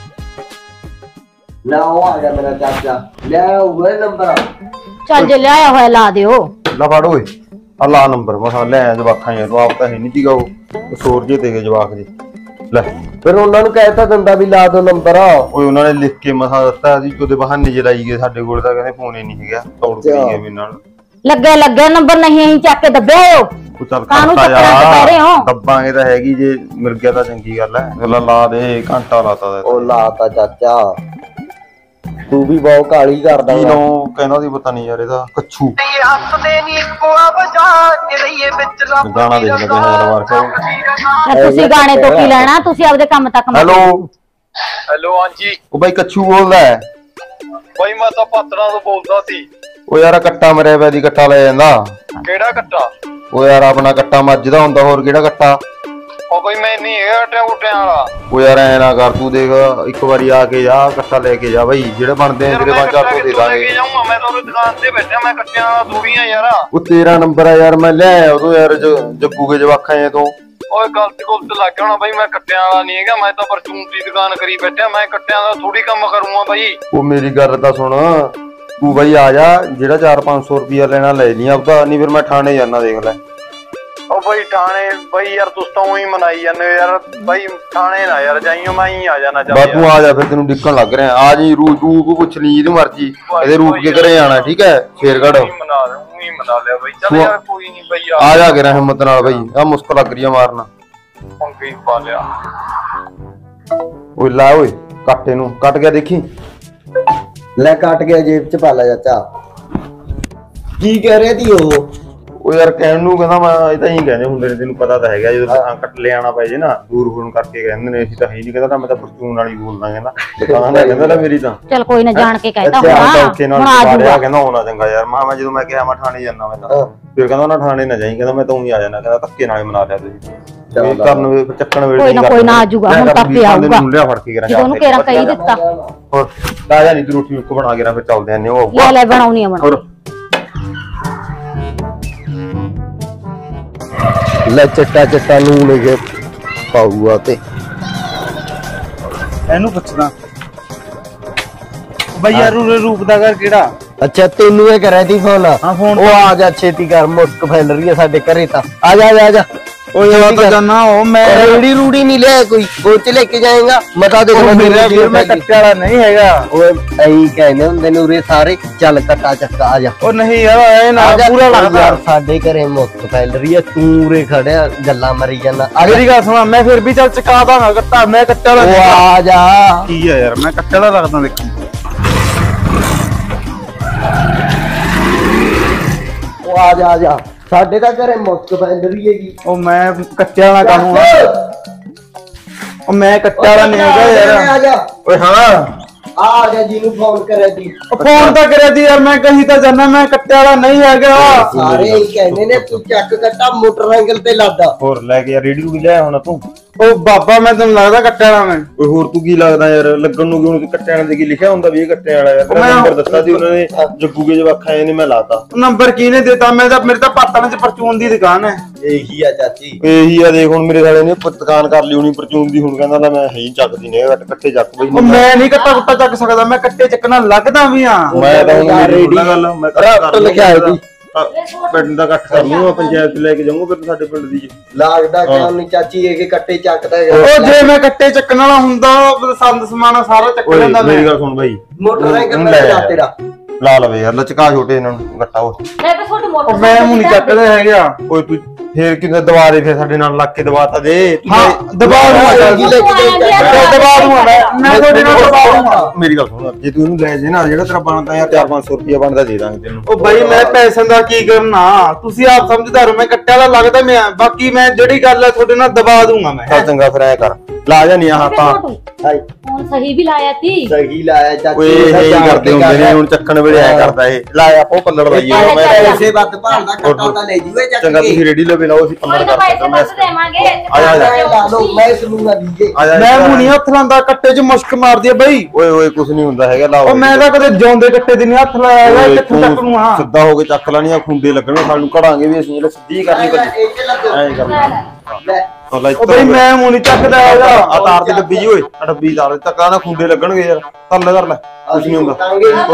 Speaker 2: ਨਾ ਉਹ ਆ ਗਿਆ ਮੇਰਾ ਚਾਚਾ ਲੈ ਉਹ ਨੰਬਰ
Speaker 4: ਚੱਲ ਜੇ ਲਿਆਇਆ ਹੋਇਆ ਲਾ ਦਿਓ
Speaker 1: ਲੈ ਫੜ ਓਏ ਆ ਲਾ ਨੰਬਰ ਮੈਂ ਲੈ ਜਵਾਖਾਂ ਯਾਰ ਆਪ ਤਾਂ ਹੈ ਨਹੀਂ ਸੀਗਾ ਉਹ ਸੋਰ ਜੇ ਤੇ ਜਵਾਕ ਜੀ ਲੈ
Speaker 2: ਫਿਰ ਉਹਨਾਂ ਨੂੰ ਕਹਿਤਾ ਦਿੰਦਾ ਵੀ ਲਾ ਦੋ ਨੰਬਰ
Speaker 1: ਓਏ ਉਹਨਾਂ ਨੇ ਲਿਖ ਕੇ ਮਸਾ ਦਿੱਤਾ ਅਸੀਂ ਉਹਦੇ ਬਹਾਨੇ ਜੇ ਲਾਈ ਗਏ ਸਾਡੇ ਕੋਲ ਤਾਂ ਕਹਿੰਦੇ ਫੋਨ ਹੀ ਨਹੀਂ ਹੈਗਾ ਤੋੜ ਕੇ ਗਏ ਮੇਰੇ ਨਾਲ
Speaker 4: ਲੱਗੇ ਨੰਬਰ ਨਹੀਂ ਅਸੀਂ ਚੱਕ ਕੇ ਦੱਬਿਆ ਹੋ
Speaker 1: ਉਹ ਚੱਲ
Speaker 4: ਕਾਹਨੂੰ
Speaker 1: ਕਰਤਾ
Speaker 4: ਚੱਕਰਾਂ ਚ ਪੈ ਰਹੇ ਹੋ?
Speaker 1: ਯਾਰ ਦੱਬਾਂਗੇ ਤਾਂ ਹੈਗੀ ਜੇ ਮਿਲ ਗਿਆ ਤਾਂ ਚੰਗੀ ਗੱਲ ਹੈ ਗੱਲਾਂ ਲਾ ਦੇ ਘੰਟਾ ਲਾਤਾ
Speaker 2: ਉਹ ਲਾਤਾ ਚਾਚਾ ਤੂੰ ਵੀ ਬਹੁਤ ਕਾਲੀ ਕਰਦਾ
Speaker 1: ਕੀ ਨੋ ਕਹਿੰਦਾ ਸੀ ਪਤਾ ਨਹੀਂ ਯਾਰ ਇਹਦਾ ਕੱਛੂ ਗਾਣਾ ਦੇਖ ਲੈ ਯਾਰ ਵਾਰ ਕੇ
Speaker 4: ਤੁਸੀਂ ਗਾਣੇ ਤੋਂ ਕੀ ਲੈਣਾ ਤੁਸੀਂ ਆਪਦੇ ਕੰਮ ਤੱਕ
Speaker 1: ਹੈਲੋ
Speaker 5: ਹਾਂਜੀ
Speaker 1: ਉਹ ਬਾਈ ਕੱਛੂ ਬੋਲਦਾ ਹੈ
Speaker 5: ਬਾਈ ਮੈਂ ਤਾਂ ਪਾਤੜਾ ਤੋਂ ਬੋਲਦਾ ਸੀ
Speaker 1: ਉਹ ਯਾਰ ਕੱਟਾ ਮਰਿਆ ਪਿਆ ਦੀ ਕੱਟਾ ਲੈ ਜਾਂਦਾ
Speaker 5: ਕਿਹੜਾ ਕੱਟਾ
Speaker 1: ਉਹ ਯਾਰ ਆਪਣਾ ਕੱਟਾ ਮੱਝ ਦਾ ਹੁੰਦਾ ਹੋਰ ਕਿਹੜਾ ਕੱਟਾ
Speaker 5: ਉਹ ਕੋਈ ਮੈਂ ਨਹੀਂ ਹੈਗਾ ਟਿਆਂ ਵਾਲਾ
Speaker 1: ਉਹ ਯਾਰ ਐ ਨਾ ਕਰ ਤੂੰ ਦੇਖ ਇੱਕ ਵਾਰੀ ਆ ਕੇ ਜਾ ਕੱਟਾ ਲੈ ਕੇ ਜਾ ਬਾਈ ਜਿਹੜੇ ਬਣਦੇ ਆ ਤੇਰੇ 5-400 ਦੇ ਦਾਂਗੇ
Speaker 5: ਮੈਂ ਤਾਂ ਉਹਦੀ ਦੁਕਾਨ ਤੇ ਬੈਠਾ ਮੈਂ ਕੱਟਿਆਂ ਵਾਲਾ ਦੂਰੀਆਂ ਯਾਰ
Speaker 1: ਉਹ ਤੇਰਾ ਨੰਬਰ ਆ ਯਾਰ ਮੈਂ ਲੈ ਆਇਆ ਉਦੋਂ ਯਾਰ ਜੱਗੂ ਕੇ ਜਵਾਖਾਂ ਐ ਤੋਂ
Speaker 5: ਓਏ ਗਲਤ ਗੁਲਤ ਲੱਗ ਗਿਆ ਹੋਣਾ ਬਾਈ ਮੈਂ ਕੱਟਿਆਂ ਵਾਲਾ ਨਹੀਂ ਹੈਗਾ ਮੈਂ ਤਾਂ ਪਰਚੂਨ ਦੀ ਦੁਕਾਨ ਕਰੀ ਬੈਠਾ ਮੈਂ ਕੱਟਿਆਂ ਦਾ ਥੋੜੀ ਕੰਮ ਕਰੂੰਗਾ ਬਾਈ
Speaker 1: ਉਹ ਮੇਰੀ ਗੱਲ ਤਾਂ ਸੁਣ ਤੂੰ ਬਾਈ ਆ ਜਾ ਜਿਹੜਾ 400-500 ਰੁਪਿਆ ਲੈਣਾ ਲੈ ਲਈ ਆਪਦਾ ਨਹੀਂ ਫਿਰ ਮੈਂ ਥਾਣੇ ਜਾਣਾ ਦੇਖ ਲੈ
Speaker 5: ਉਹ ਬਾਈ ਥਾਣੇ ਬਾਈ ਯਾਰ ਤੁਸੀਂ ਤਾਂ ਉਹੀ ਮਨਾਈ ਜਾਂਦੇ ਯਾਰ ਬਾਈ ਥਾਣੇ ਨਾ ਯਾਰ ਜਾਈਓ ਮੈਂ ਹੀ ਆ ਜਾਣਾ
Speaker 1: ਬਸ ਤੂੰ ਆ ਜਾ ਫਿਰ ਤੈਨੂੰ ਡਿੱਕਣ ਲੱਗ ਰਿਹਾ ਆ ਜੀ ਰੂਪ ਪੁੱਛ ਲਈ ਜਿਹਨੂੰ ਮਰਜੀ ਇਹਦੇ ਰੂਪ ਕੇ ਘਰੇ ਆਣਾ ਠੀਕ ਹੈ ਸ਼ੇਰਗੜ੍ਹ
Speaker 5: ਮਨਾ ਲਿਆ ਬਾਈ ਚੱਲ ਯਾਰ ਕੋਈ ਨਹੀਂ ਬਾਈ
Speaker 1: ਆ ਜਾ ਕੇ ਹਿੰਮਤ ਨਾਲ ਬਾਈ ਆ ਮੁਸਕ ਲੱਗ ਰਹੀ ਆ ਮਾਰਨਾ
Speaker 5: ਪੰਗੀ ਪਾ ਲਿਆ
Speaker 1: ਓਏ ਲਾ ਓਏ ਕੱਟੇ ਨੂੰ ਕੱਟ ਗਿਆ ਦੇਖੀ
Speaker 2: ਲੈ ਕੱਟ ਗਿਆ ਜੇਬ ਚ ਪਾ ਲੈ ਚਾਚਾ ਕੀ ਕਹਿ ਰਿਹਾ ਤੀ
Speaker 1: ਉਹ ਯਾਰ ਕਹਿਣ ਨੂੰ ਕਹਿੰਦਾ ਮੈਂ ਇਹ ਤਾਂ ਹੀ ਕਹਿੰਦੇ ਹੁੰਦੇ ਨੇ ਤੈਨੂੰ ਪਤਾ ਤਾਂ ਹੈਗਾ ਜਦੋਂ ਕੱਟ ਲਿਆਣਾ ਪਏ ਜੇ ਨਾ ਦੂਰ ਹੋਣ ਕਰਕੇ ਕਹਿੰਦੇ ਨੇ ਅਸੀਂ ਤਾਂ ਹੈ ਨਹੀਂ ਕਹਿੰਦਾ ਮੈਂ ਤਾਂ ਪਰਚੂਨ ਵਾਲੀ ਬੋਲਦਾ ਕਹਿੰਦਾ ਦੁਕਾਨ ਹੈ ਕਹਿੰਦਾ ਮੇਰੀ ਤਾਂ
Speaker 4: ਚੱਲ ਕੋਈ ਨਾ ਜਾਣ ਕੇ ਕਹਿਤਾ
Speaker 1: ਹੁਣ ਆ
Speaker 4: ਜਾਊਗਾ
Speaker 1: ਕਹਿੰਦਾ ਹੋਣਾ ਚੰਗਾ ਯਾਰ ਮੈਂ ਜਦੋਂ ਮੈਂ ਕਿਹਾ ਮੈਂ ਥਾਣੇ ਜਾਣਾ ਮੈਂ ਤਾਂ ਫਿਰ ਕਹਿੰਦਾ ਉਹਨਾਂ ਥਾਣੇ ਨਾ ਜਾਈ ਕਹਿੰਦਾ ਮੈਂ ਤਾਂ ਉਹੀ ਆ ਜਾਣਾ ਕਹਿੰਦਾ ਧੱਕੇ ਨਾਲੇ ਮਨਾ ਲਿਆ ਤੁਸੀਂ ਕਰਨ ਵੇ ਚੱਕਣ ਵੇਲੇ
Speaker 4: ਕੋਈ ਨਾ ਆ ਜਾਊਗਾ ਹੁਣ ਤਾਂ ਪਿਆ ਆਊਗਾ
Speaker 1: ਮੁੰਡਿਆ ਫੜ ਕੇ ਕਰਾਂ
Speaker 4: ਉਹਨੂੰ ਕੇਰਾ ਕਹੀ ਦਿੱਤਾ
Speaker 1: ਹੋਰ ਤਾਜ਼ਾ ਨਹੀਂ ਰੋਟੀ ਕੋ ਬਣਾ ਕੇ ਨਾ ਫਿਰ ਚੱਲਦੇ ਆਂ ਉਹ
Speaker 4: ਲੈ ਬਣਾਉਣੀ ਆ ਬਣਾ
Speaker 2: ਲੈ ਚੱਟਾ ਨੂਨ ਕੇ ਪਾਊਗਾ ਤੇ
Speaker 3: ਇਹਨੂੰ ਪੁੱਛਦਾ ਬਈ ਯਾਰ ਰੂਪ ਦਾ ਘਰ ਕਿਹੜਾ
Speaker 2: ਅੱਛਾ ਤੈਨੂੰ ਇਹ ਕਰਿਆ ਤੀ ਫੋਨ
Speaker 3: ਹਾਂ ਫੋਨ
Speaker 2: ਉਹ ਆ ਜਾ ਛੇਤੀ ਕਰ ਮੁਸਕ ਫੈਲ ਰਹੀ ਹੈ ਸਾਡੇ ਘਰੇ ਤਾਂ ਆ ਜਾ
Speaker 3: ਉਹ ਯਾਰ ਤਾਂ ਜਾਨਾ ਉਹ ਮੈਂ
Speaker 2: ਰੇੜੀ ਰੂੜੀ ਨਹੀਂ ਲਿਆ ਕੋਈ ਉਹ ਚ ਲੈ ਕੇ ਜਾਏਗਾ ਮਤਾ ਦੇ
Speaker 3: ਮੇਰਾ ਵੀਰ ਮੈਂ ਕੱਟੇ ਵਾਲਾ ਨਹੀਂ ਹੈਗਾ
Speaker 2: ਓਏ ਐਂ ਕਹਿੰਦੇ ਹੁੰਦੇ ਨੇ ਉਰੇ ਸਾਰੇ ਚੱਲ ਕੱਟਾ ਚੱਕਾ ਆ ਜਾ
Speaker 3: ਉਹ ਨਹੀਂ ਯਾਰ ਐ ਨਾ ਪੂਰਾ ਲੱਗਦਾ
Speaker 2: ਯਾਰ ਸਾਡੇ ਘਰੇ ਮੁਸਕ ਫੈਲ ਰਹੀ ਹੈ ਤੂੰ ਉਰੇ ਖੜਿਆ ਗੱਲਾਂ ਮਰੀ ਜਾਂਦਾ
Speaker 3: ਮੇਰੀ ਗੱਲ ਸੁਣਾ ਮੈਂ ਫਿਰ ਵੀ ਚੱਲ ਚਕਾ ਦਾਂਗਾ ਕੱਟਾ ਮੈਂ ਕੱਟੇ ਵਾਲਾ
Speaker 2: ਉਹ ਆ ਜਾ
Speaker 3: ਕੀ ਆ ਯਾਰ ਮੈਂ ਕੱਟੇ ਵਾਲਾ ਲੱਗਦਾ ਦੇਖੀ
Speaker 2: ਉਹ ਆ ਜਾ ਸਾਡੇ ਤਾਂ ਘਰੇ ਮੁਸਕ ਫੈਲ ਰਹੀ ਹੈਗੀ
Speaker 3: ਉਹ ਮੈਂ ਕੱਟੇ ਵਾਲਾ ਕਾਹਨੂੰ ਉਹ ਮੈਂ ਕੱਟੇ ਵਾਲਾ ਨਹੀਂ ਹੈਗਾ ਯਾਰ
Speaker 2: ਆ ਜਾ
Speaker 1: ਓਏ ਹਾਂ
Speaker 2: ਆ ਜਾ ਜੀ ਨੂੰ ਫੋਨ ਕਰਿਆ ਦੀ
Speaker 3: ਫੋਨ ਤਾਂ ਕਰਿਆ ਦੀ ਯਾਰ ਮੈਂ ਕਹੀ ਤਾਂ ਜਾਨਾ ਮੈਂ ਕੱਟੇ ਵਾਲਾ ਨਹੀਂ ਹੈਗਾ
Speaker 2: ਸਾਰੇ ਹੀ ਕਹਿੰਦੇ ਨੇ ਤੂੰ ਚੱਕ ਕੱਟਾ ਮੋਟਰਸਾਈਕਲ ਤੇ ਲਾਦਾ
Speaker 1: ਹੋਰ ਲੈ ਕੇ ਯਾਰ ਰੇੜੀ ਰੂੜੀ ਲੈ ਹੁਣ ਤੂੰ
Speaker 3: ਉਹ ਬਾਬਾ ਮੈਂ ਤੈਨੂੰ ਲੱਗਦਾ ਕੱਟਿਆ ਵਾਲਾ ਮੈਂ।
Speaker 1: ਓਏ ਹੋਰ ਤੂੰ ਕੀ ਲੱਗਦਾ ਯਾਰ ਲੱਗਣ ਨੂੰ ਕਿਉਂ ਕੱਟਿਆਂ ਵਾਲੇ ਤੇ ਕੀ ਲਿਖਿਆ ਹੁੰਦਾ ਵੀ ਇਹ ਕੱਟਿਆਂ ਵਾਲਾ ਯਾਰ ਤੇਰਾ ਨੰਬਰ ਦਿੱਤਾ ਸੀ ਉਹਨਾਂ ਨੇ ਜੱਗੂ ਕੇ ਜਵਾਖਾਂ ਨੇ ਮੈਂ ਲਾਤਾ
Speaker 3: ਨੰਬਰ ਕਿਹਨੇ ਦਿੱਤਾ? ਮੇਰੇ ਤਾਂ ਪਾਤਣ ਚ ਪਰਚੂਨ ਦੀ ਦੁਕਾਨ ਹੈ।
Speaker 2: ਇਹੀ ਆ ਚਾਚੀ।
Speaker 1: ਇਹੀ ਆ ਦੇਖ ਹੁਣ ਮੇਰੇ ਸਾਲੇ ਨੇ ਦੁਕਾਨ ਕਰ ਲਈ ਹੋਣੀ ਪਰਚੂਨ ਦੀ ਹੁਣ ਕਹਿੰਦਾ ਲੈ ਮੈਂ ਹੈ ਹੀ ਚੱਕਦੀ ਨੇ ਕੱਟੇ ਚੱਕ ਬਈ
Speaker 3: ਉਹ ਮੈਂ ਨਹੀਂ ਕੱਟਾ ਕੁੱਟਾ ਚੱਕ ਸਕਦਾ ਮੈਂ ਕੱਟੇ ਚੱਕਣਾ ਲੱਗਦਾ ਵੀ ਆ।
Speaker 1: ਮੈਂ ਤਾਂ ਹੁਣ ਮੇਰੀ ਗੱਲ ਮੈਂ
Speaker 2: ਰੱਟ ਲਿਖਿਆ ਹੈ ਜੀ।
Speaker 1: ਪਿੰਡ ਦਾ ਇਕੱਠ ਕਰ ਲੂੰਗਾ ਪੰਚਾਇਤ ਲੈ ਕੇ ਜਾਊਂਗਾ ਫਿਰ ਸਾਡੇ ਪਿੰਡ ਦੀ
Speaker 2: ਲੱਗਦਾ ਕੰਮ ਨਹੀਂ ਚਾਚੀ ਇਹ ਕੱਟੇ ਚੱਕਦਾ
Speaker 3: ਉਹ ਜੇ ਮੈਂ ਕੱਟੇ ਚੱਕਣ ਵਾਲਾ ਹੁੰਦਾ ਸੰਦ ਸਮਾਨਾ ਸਾਰਾ ਚੱਕ ਲੈਂਦਾ ਮੈਂ।
Speaker 1: ਮੇਰੀ ਗੱਲ ਸੁਣ ਬਾਈ
Speaker 2: ਮੋਟਰਸਾਈਕਲ ਮੈਂ ਲਾ ਤੇਰਾ
Speaker 1: ਲਾ ਲਵੇ ਯਾਰ ਲਚਕਾ ਛੋਟੇ ਇਹਨਾਂ ਨੂੰ ਗੱਟਾ ਉਹ
Speaker 4: ਮੈਂ ਤਾਂ ਛੋਟੇ ਮੋਟਰ
Speaker 3: ਮੈਂ ਹੁਣ ਨਹੀਂ ਚੱਕਦਾ ਹੈਗਾ।
Speaker 1: ਓਏ ਤੂੰ ਫੇਰ ਕਿੰਨੇ ਦਵਾ ਦੇ ਫੇਰ ਸਾਡੇ ਨਾਲ ਲੱਗ ਕੇ ਦਵਾਤਾ ਦੇ
Speaker 3: ਹਾਂ ਦਬਾ ਦੂੰਗਾ ਦਬਾ ਦੂੰਗਾ ਮੈਂ ਤੁਹਾਡੇ ਨਾਲ ਦਬਾ ਦੂੰਗਾ।
Speaker 1: ਮੇਰੀ ਗੱਲ ਸੁਣ ਜੇ ਤੂੰ ਇਹਨੂੰ ਲੈ ਜੇ ਨਾ ਜਿਹੜਾ ਤੇਰਾ ਬਣਦਾ ਯਾਰ 4-500 ਰੁਪਇਆ ਬਣਦਾ ਦੇ ਦਾਂਗੇ ਤੈਨੂੰ।
Speaker 3: ਉਹ ਬਾਈ ਮੈਂ ਪੈਸਿਆਂ ਦਾ ਕੀ ਕਰਨਾ ਤੁਸੀਂ ਆਪ ਸਮਝਦਾਰ ਹੋ। ਮੈਂ ਕੱਟਿਆ ਵਾਲਾ ਲੱਗਦਾ ਮੈਂ ਬਾਕੀ ਮੈਂ ਜਿਹੜੀ ਗੱਲ ਹੈ ਤੁਹਾਡੇ ਨਾਲ ਦਬਾ ਦੂੰਗਾ ਮੈਂ।
Speaker 1: ਚੱਲ ਚੰਗਾ ਫਿਰ ਐ ਕਰ ਲਾ ਜਾ ਨਹੀਂ ਆਹ ਤਾਂ
Speaker 2: ਹਾਈ
Speaker 4: ਹੁਣ ਸਹੀ ਵੀ ਲਾਇਆ ਤੀ।
Speaker 2: ਸਹੀ ਲਾਇਆ ਚਾਚੀ।
Speaker 1: ਓਏ ਇਹ ਕਰਦੇ ਹੁੰਦੇ ਨੇ ਹੁਣ ਚੱਕਣ ਵੇਲੇ ਐ ਕਰਦਾ ਇਹ ਲਾ ਆਪੋ ਪੱਲੜ ਲਾਈਏ ਮੈਂ
Speaker 2: ਪੈਸੇ ਵੱਧ ਭਾਲਦਾ ਕੱਟਾ ਤਾਂ ਲੈ ਜੂਏ ਚੱਕ
Speaker 1: ਚੰਗਾ
Speaker 2: ਕੇ।
Speaker 1: ਤੁਸੀਂ ਰੇਡੀ ਲਵੇ ਲਾਓ ਅਸੀਂ ਪੱਲੜ ਕਰ
Speaker 4: ਪੈਸੇ ਬਸ ਦੇਵਾਂਗੇ
Speaker 1: ਆ ਜਾ
Speaker 2: ਲਾ ਲਓ ਮੈਂ ਸੁਣੂਗਾ ਦੀਜੇ।
Speaker 3: ਮੈਂ ਹੁਣੀ ਹੱਥ ਲਾਂਦਾ ਕੱਟੇ 'ਚ ਮੁਸ਼ਕ ਮਾਰਦੀ ਆ ਬਈ।
Speaker 1: ਓਏ ਕੁਝ ਨਹੀਂ ਹੁੰਦਾ ਹੈਗਾ ਲਾਓ
Speaker 3: ਉਹ ਮੈਂ ਤਾਂ ਕਦੇ ਜਿਉਂਦੇ ਕੱਟੇ ਦੀ ਨਹੀਂ ਹੱਥ ਲਾਇਆ ਹੈਗਾ ਕਿੱਥੋਂ ਤੱਕ ਨੂੰ ਆ।
Speaker 1: ਸਿੱਧਾ ਹੋ ਕੇ ਚੱਕ ਲੈਣੀ ਆ ਖੁੰਡੇ ਲੱਗਣੇ ਸਾਨੂੰ ਕਢਾਂਗੇ ਵੀ ਅਸੀਂ ਜਿਹੜਾ ਸਿੱਧੀ ਕਰਨੀ ਕਦੀ ਐਂ ਕਰਨਾ
Speaker 3: ਉਹ ਬਈ ਮੈਂ ਹੁਣੀ ਚੱਕਦਾ ਹੈਗਾ।
Speaker 1: ਆ ਤਾਰ ਦੀ ਡੱਬੀ ਜੀ ਓਏ ਆ ਡੱਬੀ ਤਾਰ ਤੱਕਾ ਨਾ ਖੁੰਡੇ ਲੱਗਣਗੇ ਯਾਰ ਕਰ ਲੈ ਕੁਝ ਨਹੀਂ ਹੁੰਦਾ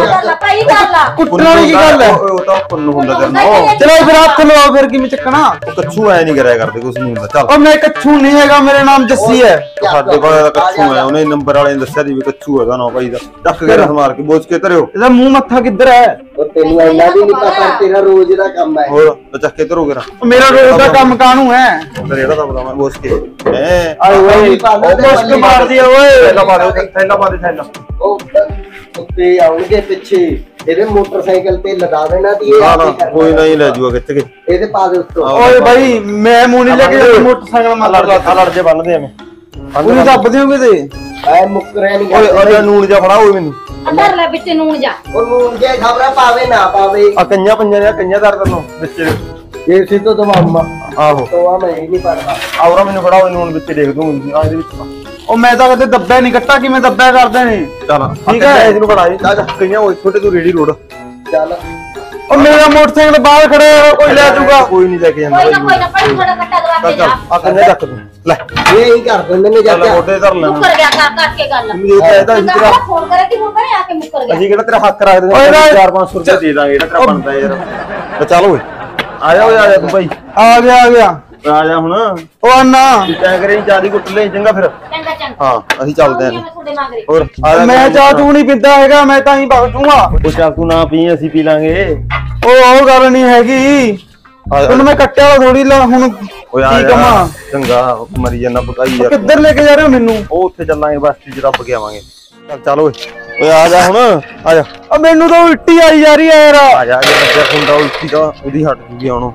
Speaker 4: ਪਈ ਗੱਲ ਆ।
Speaker 3: ਕੁੱਟਣ ਵਾਲੀ ਕੀ ਗੱਲ ਹੈ?
Speaker 1: ਉਹ ਤਾਂ ਪੁੰਨ ਹੁੰਦਾ ਕਰਨਾ
Speaker 3: ਚਲੋ ਫਿਰ ਹੱਥ ਲਵਾਓ ਫਿਰ ਕਿਵੇਂ ਚੱਕਣਾ।
Speaker 1: ਉਹ ਕੱਛੂ ਐ ਨਹੀਂ ਕਰਿਆ ਕਰਦੇ ਕੁਝ ਨਹੀਂ ਹੁੰਦਾ ਚੱਲ
Speaker 3: ਉਹ ਮੈਂ ਕੱਛੂ ਨਹੀਂ ਹੈਗਾ ਮੇਰਾ ਨਾਮ ਜੱਸੀ ਹੈ।
Speaker 1: ਸਾਡੇ ਕੋਲ ਇਹਦਾ ਕੱਛੂ ਹੈ ਉਹਨੇ ਨੰਬਰ ਵਾਲੇ ਨੇ ਦੱਸਿਆ ਸੀ ਵੀ ਕੱਛੂ ਹੈਗਾ ਨਾ ਭਾਈ ਦਾ ਚੱਕ ਕੇ ਰਸ ਮਾਰ ਕੇ ਬੋਝ ਕੇ ਧਰਿਓ
Speaker 3: ਇਹਦਾ ਮੂੰਹ ਮੱਥਾ ਕਿੱਧਰ ਹੈ?
Speaker 2: ਉਹ ਤੈਨੂੰ ਇੰਨਾ ਵੀ ਨਹੀਂ ਪਤਾ ਤੇਰਾ ਰੋਜ਼ ਦਾ ਕੰਮ ਹੈ।
Speaker 1: ਹੋਰ ਤਾਂ ਚੱਕ ਕੇ ਧਰੋ ਕਰਾ
Speaker 3: ਉਹ ਮੇਰਾ ਰੋਜ਼ ਦਾ ਕੰਮ ਕਾਹਨੂੰ ਹੈ?
Speaker 1: ਜਿਹੜਾ ਤਾਂ ਬੜਾ ਮੈਂ ਬੋਝ ਕੇ ਐ
Speaker 3: ਆਏ ਓਏ ਮੁਸ਼ਕ ਮਾਰਦੀ ਆ ਓਏ।
Speaker 1: ਥੈਲਾ ਪਾ ਦੇ ਥੈਲਾ ਪਾ ਦੇ ਥੈਲਾ
Speaker 2: ਉਹ ਉੱਤੇ ਆਉਣਗੇ ਪਿੱਛੇ ਇਹਦੇ ਮੋਟਰਸਾਈਕਲ ਤੇ ਲਗਾ ਦੇਣਾ ਦੀ ਇਹ
Speaker 1: ਨਾ
Speaker 2: ਆਪੇ
Speaker 1: ਨਾ
Speaker 2: ਕਰਨਾ।
Speaker 1: ਕੋਈ ਨਹੀਂ ਲੈ ਜੂਗਾ ਖਿੱਚ ਕੇ
Speaker 2: ਇਹਦੇ ਪਾ ਦੇ ਉੱਤੋਂ।
Speaker 3: ਓਏ ਬਾਈ ਮੈਂ ਮੂੰਹ ਨਹੀਂ ਲੈ ਕੇ ਜਾਂਦਾ ਮੋਟਰਸਾਈਕਲ ਮਾਰ
Speaker 1: ਲੜ ਜੇ ਬੰਨਦੇ ਐਵੇਂ
Speaker 3: ਉਹਨੂੰ ਦੱਬ ਦਿਓਗੇ ਤੇ
Speaker 2: ਐ ਮੁੱਕਰਿਆ ਨਹੀਂ
Speaker 1: ਓਏ
Speaker 2: ਕਰਦੇ।
Speaker 1: ਓਏ ਨੂਣ ਜਾ ਫੜਾ ਓਏ ਮੈਨੂੰ
Speaker 4: ਅੰਦਰ ਲੈ ਵਿੱਚ ਨੂਣ ਜਾ।
Speaker 2: ਉਹ ਨੂੰ ਜੇ ਖਬਰਾਂ ਪਾਵੇ ਨਾ ਪਾਵੇ
Speaker 1: ਆ ਕੰਨਿਆ ਪੰਜਾਂ ਨੇ ਕੰਨਿਆ ਦਰ ਤੈਨੂੰ ਵਿੱਚ
Speaker 2: ਇਹ ਸੀ ਤੋਂ ਮਾਮਾ
Speaker 1: ਆਹੋ
Speaker 2: ਤੋਂ ਆ ਮੈਂ ਹੀ ਨਹੀਂ ਪੜਦਾ।
Speaker 1: ਆਉਰਾ ਮੈਨੂੰ ਫੜਾ ਓਏ ਨੂਣ ਵਿੱਚ ਦੇਖ ਦੂੰ ਆ ਇਹਦੇ ਵਿੱਚ
Speaker 3: ਉਹ ਮੈਂ ਤਾਂ ਕਦੇ ਦੱਬਿਆ ਨਹੀਂ ਕੱਟਾ ਕਿਵੇਂ ਦੱਬਿਆ ਕਰਦੇ ਨੇ।
Speaker 1: ਚੱਲ
Speaker 3: ਠੀਕ ਹੈ।
Speaker 1: ਇਹਨੂੰ ਫੜਾ ਜੀ ਜਾ ਕੰਨਿਆ ਓਏ ਛੋਟੇ ਤੂੰ ਰੇੜੀ ਰੋੜ
Speaker 2: ਚੱਲ
Speaker 3: ਉਹ ਮੇਰਾ ਮੋਟਰਸਾਈਕਲ ਬਾਹਰ ਖੜਾ ਹੈ ਕੋਈ ਲੈ ਜਾਊਗਾ।
Speaker 1: ਕੋਈ ਨਹੀਂ ਲੈ ਕੇ ਜਾਂਦਾ
Speaker 4: ਕੋਈ ਨਾ ਪੜੀ ਥੋੜਾ ਕੱਟਾ ਦਵਾ
Speaker 1: ਚੱਲ
Speaker 4: ਕੇ
Speaker 1: ਚੱਲ
Speaker 4: ਜਾ।
Speaker 1: ਆ ਕੰਨਿਆ ਚੱਕ ਤੂੰ ਲੈ
Speaker 2: ਇਹ ਹੀ ਕਰ ਦਿੰਦੇ ਨੇ
Speaker 1: ਚੱਲ
Speaker 2: ਚਾਚਾ।
Speaker 1: ਮੋਢੇ ਧਰ ਲੈਣਾ
Speaker 4: ਮੁੱਕਰ ਗਿਆ ਕਰ ਕੇ ਗੱਲ।
Speaker 1: ਤੂੰ ਇਹ ਕਹਿੰਦਾ ਅਸੀਂ ਤੇਰਾ
Speaker 4: ਫੋਨ ਕਰੇ ਕਿ ਹੁਣ ਕਰੇ ਆ ਕੇ ਮੁੱਕਰ ਗਿਆ।
Speaker 1: ਅਸੀਂ ਕਿਹੜਾ ਤੇਰਾ ਹੱਕ ਰੱਖਦੇ
Speaker 3: ਓਏ
Speaker 1: ਨੇ
Speaker 3: ਨਾ-
Speaker 1: 4-500 ਰੁਪਏ ਦੇ ਦਾਂਗੇ ਜਿਹੜਾ ਤੇਰਾ ਬਣਦਾ ਯਾਰ ਤੇ ਚੱਲ ਓਏ ਆ ਜਾ ਓਏ ਆ ਜਾ ਤੂੰ ਭਾਈ
Speaker 3: ਆ ਗਿਆ
Speaker 1: ਆ ਜਾ ਹੁਣ
Speaker 3: ਉਹ ਅੰਨਾ
Speaker 1: ਤੈਂ ਕਰੇ ਜਿਆਦੀ ਕੁੱਟ ਲੈ ਚੰਗਾ ਫਿਰ
Speaker 4: ਚੰਗਾ ਚੰਗਾ।
Speaker 1: ਹਾਂ ਅਸੀਂ ਚੱਲਦੇ ਆਂ
Speaker 4: ਮੈਂ ਤੁਹਾਡੇ ਮੰਗ
Speaker 1: ਹੋਰ ਆ ਜਾ
Speaker 3: ਮੈਂ ਚਾਹ ਤੂੰ ਨਹੀਂ ਪੀਂਦਾ ਹੈਗਾ ਮੈਂ ਤਾਂ ਹੀ ਭਗ ਜੂਗਾ।
Speaker 1: ਉਹ ਚੱਲ ਤੂੰ ਨਾ ਪੀ ਅਸੀਂ ਪੀ ਲਾਂਗੇ
Speaker 3: ਉਹ ਗੱਲ ਨਹੀਂ ਹੈਗੀ
Speaker 1: ਆ ਜਾ।
Speaker 3: ਤੈਨੂੰ ਮੈਂ ਕੱਟਿਆ ਵਾਲਾ ਥੋੜੀ ਲਾ ਹੁਣ
Speaker 1: ਓਏ ਆ
Speaker 3: ਕੀ
Speaker 1: ਜਾ
Speaker 3: ਕਮਾਂ?
Speaker 1: ਚੰਗਾ ਮਰੀ ਜਾਂਦਾ ਪਕਾਈ ਯਾਰ
Speaker 3: ਕਿੱਧਰ ਲੈ ਕੇ ਜਾ ਰਹੇ ਹੋ ਮੈਨੂੰ?
Speaker 1: ਉਹ ਉੱਥੇ ਚੱਲਾਂਗੇ ਬਸਤੀ ਚ ਰੱਬ ਕੇ ਆਵਾਂਗੇ ਚੱਲ ਚੱਲ ਓਏ ਓਏ ਆ ਜਾ ਹੁਣ ਆ ਜਾ
Speaker 3: ਉਹ ਮੈਨੂੰ ਤਾਂ ਉਲਟੀ ਆਈ ਜਾ ਰਹੀ ਹੈ ਯਾਰ।
Speaker 1: ਆ ਜਾ ਜੇ ਬੱਚਾ ਹੁੰਦਾ ਉਲਟੀ ਤਾਂ ਉਹਦੀ ਹਟ ਜੂਗੀ ਹੁਣ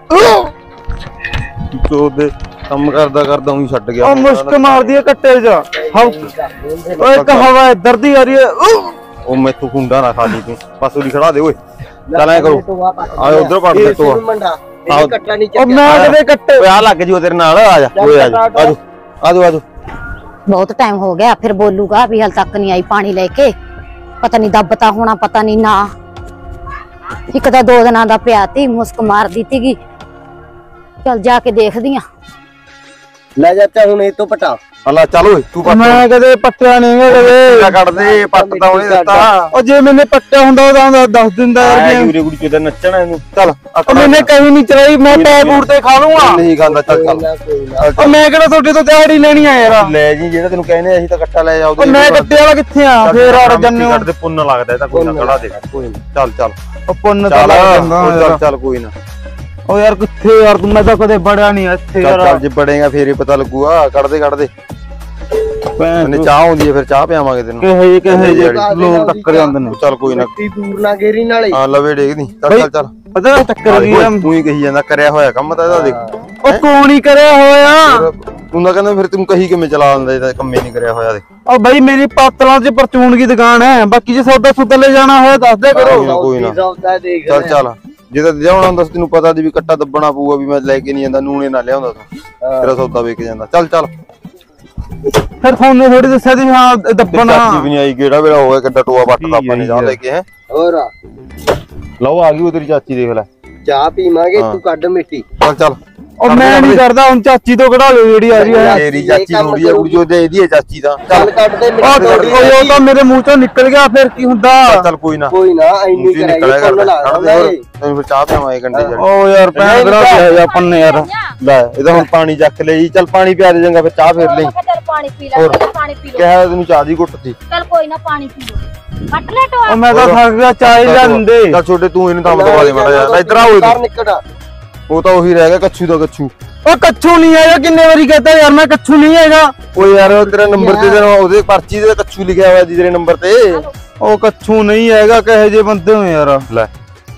Speaker 1: ਤੋ ਦੇ ਕੰਮ ਕਰਦਾ ਉਹੀ ਛੱਡ ਗਿਆ
Speaker 3: ਉਹ ਮੁਸ਼ਕ ਮਾਰਦੀ ਹੈ ਕੱਟੇ 'ਚ ਓਏ ਇੱਕ ਹਵਾ ਇੱਧਰ ਦੀ ਆ ਰਹੀ ਹੈ।
Speaker 1: ਉਹ ਮੈਥੋਂ ਖੁੰਡਾ ਨਾ ਖਾਲੀ ਤੂੰ ਬਸ ਉਹਦੀ ਖੜਾ ਦੇ ਓਏ ਚੱਲ ਐ ਕਰੋ ਆ ਉਧਰ ਪੜ ਦੇ ਤੋ
Speaker 2: ਮੰਡਾ ਇਹ ਕੱਟਾ ਨਹੀਂ
Speaker 3: ਉਹ
Speaker 2: ਚੱਕਿਆ।
Speaker 3: ਮੈਂ ਕਦੇ ਕੱਟੇ
Speaker 1: ਓਏ ਆ ਲੱਗ ਜੀ ਤੇਰੇ ਨਾਲ ਆ ਜਾ ਓਏ ਆ ਜਾ ਆ ਜਾ
Speaker 4: ਬਹੁਤ ਟਾਈਮ ਹੋ ਗਿਆ ਫਿਰ ਬੋਲੂਗਾ ਵੀ ਹਾਲ ਤੱਕ ਨਹੀਂ ਆਈ ਪਾਣੀ ਲੈ ਕੇ। ਪਤਾ ਨਹੀਂ ਦੱਬਤਾ ਹੋਣਾ ਪਤਾ ਨਹੀਂ ਨਾ। ਇੱਕ ਤਾਂ 2 ਦਿਨਾਂ ਦਾ ਪਿਆ ਤੀ ਮੁਸਕ ਮਾਰਦੀ ਤੀਗੀ। ਚੱਲ ਜਾ ਕੇ ਦੇਖਦੀ ਆ।
Speaker 2: ਲੈ ਚਾਚਾ ਹੁਣ ਇਹ ਤੋਂ ਪਟਾ
Speaker 1: ਅੱਲਾ ਚੱਲ ਓਏ ਤੂੰ ਪੱਟ
Speaker 3: ਮੈਂ ਕਦੇ ਪੱਟਿਆ ਨਹੀਂ ਹੈਗਾ ਕਦੇ।
Speaker 1: ਕੱਢ ਦੇ ਪੱਟ ਤਾਂ ਉਹਨੇ ਦਿੱਤਾ
Speaker 3: ਉਹ ਜੇ ਮੈਨੇ ਪੱਟਿਆ ਹੁੰਦਾ ਤਾਂ ਦੱਸ ਦਿੰਦਾ ਯਾਰ
Speaker 1: ਆ
Speaker 3: ਵੀ।
Speaker 1: ਜੂਰੇ ਗੁੜੀ ਚੋਂ ਨੱਚਣਾ ਇਹਨੂੰ ਚੱਲ
Speaker 3: ਉਹ ਮੈਨੇ ਕहीं ਨਹੀਂ ਚਲਾਈ ਮੈਂ ਟੈ ਬੂਟ ਤੇ ਖਾ ਲੂੰਗਾ।
Speaker 1: ਨਹੀਂ ਖਾਂਦਾ ਚੱਲ ਚੱਲ
Speaker 2: ਕੋਈ ਨਾ
Speaker 3: ਉਹ ਮੈਂ ਕਿਹੜਾ ਤੁਹਾਡੇ ਤੋਂ ਦਿਹਾੜੀ ਲੈਣੀ ਆ ਯਾਰ।
Speaker 1: ਲੈ ਜੀ ਜਿਹੜਾ ਤੈਨੂੰ ਕਹਿੰਦੇ ਅਸੀਂ ਤਾਂ ਕੱਟਾ ਲੈ ਜਾਓ
Speaker 3: ਉਹ ਮੈਂ ਕੱਟੇ ਵਾਲਾ ਕਿੱਥੇ ਆ ਫੇਰ ਅੜ ਜੰਨੇ ਹੋ।
Speaker 1: ਕੱਟਦੇ ਪੁੰਨ ਲੱਗਦਾ ਇਹ ਤਾਂ ਕੋਈ ਨਾ ਖੜਾ ਦੇ ਕੋਈ ਨਾ ਚੱਲ ਚੱਲ
Speaker 3: ਉਹ ਪੁੰਨ ਤਾਂ
Speaker 1: ਚੱਲ
Speaker 3: ਲੱਗ ਜਾਂਦਾ
Speaker 1: ਚੱਲ
Speaker 3: ਯਾਰ।
Speaker 1: ਚੱਲ ਕੋਈ ਨਾ
Speaker 3: ਉਹ ਯਾਰ ਕਿੱਥੇ ਯਾਰ ਤੂੰ ਮੈਂ ਤਾਂ ਕਦੇ ਬੜਿਆ ਨਹੀਂ ਇੱਥੇ
Speaker 1: ਚੱਲ
Speaker 3: ਯਾਰ।
Speaker 1: ਚੱਲ ਜੇ ਬੜੇਗਾ ਫੇਰ ਹੀ ਪਤਾ ਲੱਗੂਗਾ ਕੱਢ ਦੇ ਮੈਨੇ ਚਾਹ ਹੁੰਦੀ ਹੈ ਫਿਰ ਚਾਹ ਪਿਆਵਾਂਗੇ ਤੈਨੂੰ
Speaker 3: ਕਹੇ ਜੇ ਲੋਕ ਟੱਕਰ ਜਾਂਦੇ ਨੇ।
Speaker 1: ਚੱਲ ਕੋਈ ਨਾ
Speaker 2: ਮਿੱਟੀ ਦੂਰ ਨਾ ਗੇਰੀ ਨਾਲੇ
Speaker 1: ਹਾਂ ਲਵੇ ਡੇਗਦੀ ਚੱਲ
Speaker 3: ਬਈ,
Speaker 1: ਚੱਲ ਚੱਲ
Speaker 3: ਪਤਾ ਚੱਕਰ ਕੀ ਆ?
Speaker 1: ਤੂੰ ਹੀ ਕਹੀ ਜਾਂਦਾ ਕਰਿਆ ਹੋਇਆ ਕੰਮ ਤਾਂ ਇਹਦਾ ਦੇਖ
Speaker 3: ਉਹ ਕੌਣ ਹੀ ਕਰਿਆ ਹੋਇਆ?
Speaker 1: ਤੂੰ ਤਾਂ ਕਹਿੰਦਾ ਫਿਰ ਤੂੰ ਕਹੀ ਕਿਵੇਂ ਚਲਾ ਦਿੰਦਾ ਇਹਦਾ ਕੰਮੇ ਨਹੀਂ ਕਰਿਆ ਹੋਇਆ ਦੇ
Speaker 3: ਉਹ ਬਾਈ ਮੇਰੀ ਪਾਤਲਾਂ 'ਚ ਪਰਚੂਨ ਦੀ ਦੁਕਾਨ ਹੈ। ਬਾਕੀ ਜੇ ਸੌਦਾ ਸੁਦਾ ਲੈ ਜਾਣਾ ਹੋਇਆ ਦੱਸ ਦੇ ਕਰੋ।
Speaker 1: ਕੋਈ ਨਾ
Speaker 2: ਸੌਦਾ ਦੇਖ
Speaker 1: ਚੱਲ ਚੱਲ ਜੇ ਤਾਂ ਲਿਆਉਣਾ ਹੁੰਦਾ ਤੈਨੂੰ ਪਤਾ ਦੀ ਵੀ ਕੱਟਾ ਦੱਬਣਾ ਪਊਗਾ ਵੀ ਮੈਂ ਲੈ ਕੇ ਨਹੀਂ ਜਾਂਦਾ ਨੂਣੇ ਨਾ ਲਿਆਉਂਦਾ ਤੂੰ ਤੇਰਾ ਸੌਦਾ ਵੇਚ ਜਾਂਦਾ ਚੱਲ ਚੱਲ
Speaker 3: ਫਿਰ ਤੁਹਾਨੂੰ ਥੋੜੀ ਦੱਸਿਆ ਸੀ ਹਾਂ ਦੱਬਣਾ।
Speaker 1: ਚਾਚੀ ਵੀ ਨਹੀਂ ਆਈ, ਕਿਹੜਾ ਵੇਲਾ ਹੋ ਗਿਆ ਕਿੱਡਾ ਟੋਆ ਵੱਟਦਾ ਆਪਾਂ ਨੇ ਜਾ ਲੈ ਕੇ ਹੈ।
Speaker 2: ਹੋਰ
Speaker 1: ਲਓ ਆ ਗਈ ਉਹ ਤੇਰੀ ਚਾਚੀ, ਦੇਖ ਲੈ।
Speaker 2: ਚਾਹ ਪੀਵਾਂਗੇ, ਤੂੰ ਕੱਢ ਮਿੱਟੀ।
Speaker 1: ਚੱਲ ਚੱਲ
Speaker 3: ਉਹ ਮੈਂ ਨਹੀਂ ਕਰਦਾ, ਹੁਣ ਚਾਚੀ ਤੋਂ ਕਢਾ ਲਿਓ ਜਿਹੜੀ ਆ ਰਹੀ ਹੈ।
Speaker 1: ਤੇਰੀ ਚਾਚੀ ਥੋੜੀ ਆ ਕੁੜੀ ਜੋ ਦੇ ਇਹਦੀ ਹੈ ਚਾਚੀ ਦਾ।
Speaker 2: ਚੱਲ ਕੱਢ ਦੇ ਮਿੱਟੀ।
Speaker 3: ਉਹ ਤਾਂ ਮੇਰੇ ਮੂੰਹ ਚੋਂ ਨਿਕਲ ਗਿਆ, ਫਿਰ ਕੀ ਹੁੰਦਾ।
Speaker 1: ਚੱਲ ਕੋਈ ਨਾ
Speaker 2: ਕੋਈ ਨਾ, ਇੰਨੀ ਕਰਾਈ ਫੁੱਲ ਲਾ ਦੇ।
Speaker 1: ਤੈਨੂੰ ਫਿਰ ਚਾਹ ਪਿਆਵਾਂਗੇ ਕੰਡੇ ਚ।
Speaker 3: ਓ ਯਾਰ ਭੈਣ ਕਰਾ ਦਿਆ ਆਪਾਂ ਨੇ ਯਾਰ।
Speaker 1: ਲੈ ਇਹਦਾ ਹੁਣ ਪਾਣੀ ਚੱਕ ਲਈ। ਚੱਲ ਪਾਣੀ ਪਿਆ ਦੇ ਜਾਂਗਾ, ਫਿਰ ਚਾਹ ਫੇਰ ਲਈ।
Speaker 4: ਚੱਲ ਪਾਣੀ ਪੀ ਲੈ, ਪਾਣੀ ਪੀ ਲੋ।
Speaker 1: ਕਿਹਾ ਤੈਨੂੰ ਚਾਹ ਦੀ ਘੁੱਟ ਸੀ।
Speaker 4: ਚੱਲ ਕੋਈ ਨਾ ਪਾਣੀ ਪੀ ਲੋ। ਕੱਟ ਲੈ ਟੋਆ।
Speaker 3: ਉਹ ਮੈਂ ਤਾਂ ਥੱਕ ਗਿਆ, ਚਾਹ ਹੀ ਲੈਂਦੇ।
Speaker 1: ਚੱਲ ਛੋਟੇ ਤੂੰ ਇਹਨੂੰ ਕੰਮ ਦਵਾ ਦੇ ਮਾੜਾ ਜਿਹਾ। ਇੱਧਰ ਆਓ
Speaker 2: ਬਾਹਰ ਨਿਕਲ।
Speaker 1: ਉਹ ਤਾਂ ਉਹੀ ਰਹਿ ਗਿਆ ਕੱਛੂ ਦਾ ਕੱਛੂ।
Speaker 3: ਉਹ ਕੱਛੂ ਨਹੀਂ ਆਇਆ, ਕਿੰਨੇ ਵਾਰੀ ਕਹਤਾ ਯਾਰ ਮੈਂ ਕੱਛੂ ਨਹੀਂ ਹੈਗਾ।
Speaker 1: ਓ ਯਾਰ ਤੇਰਾ ਨੰਬਰ ਤੇ ਤੇਰਾ ਉਹਦੇ ਪਰਚੀ ਤੇ ਕੱਛੂ ਲਿਖਿਆ ਹੋਇਆ ਜੀ ਤੇਰੇ ਨੰਬਰ ਤੇ।
Speaker 3: ਉਹ ਕੱਛੂ ਨਹੀਂ ਹੈਗਾ, ਕਹੇ ਜੇ ਬੰਦੇ ਹੋ ਯਾਰ।
Speaker 1: ਲੈ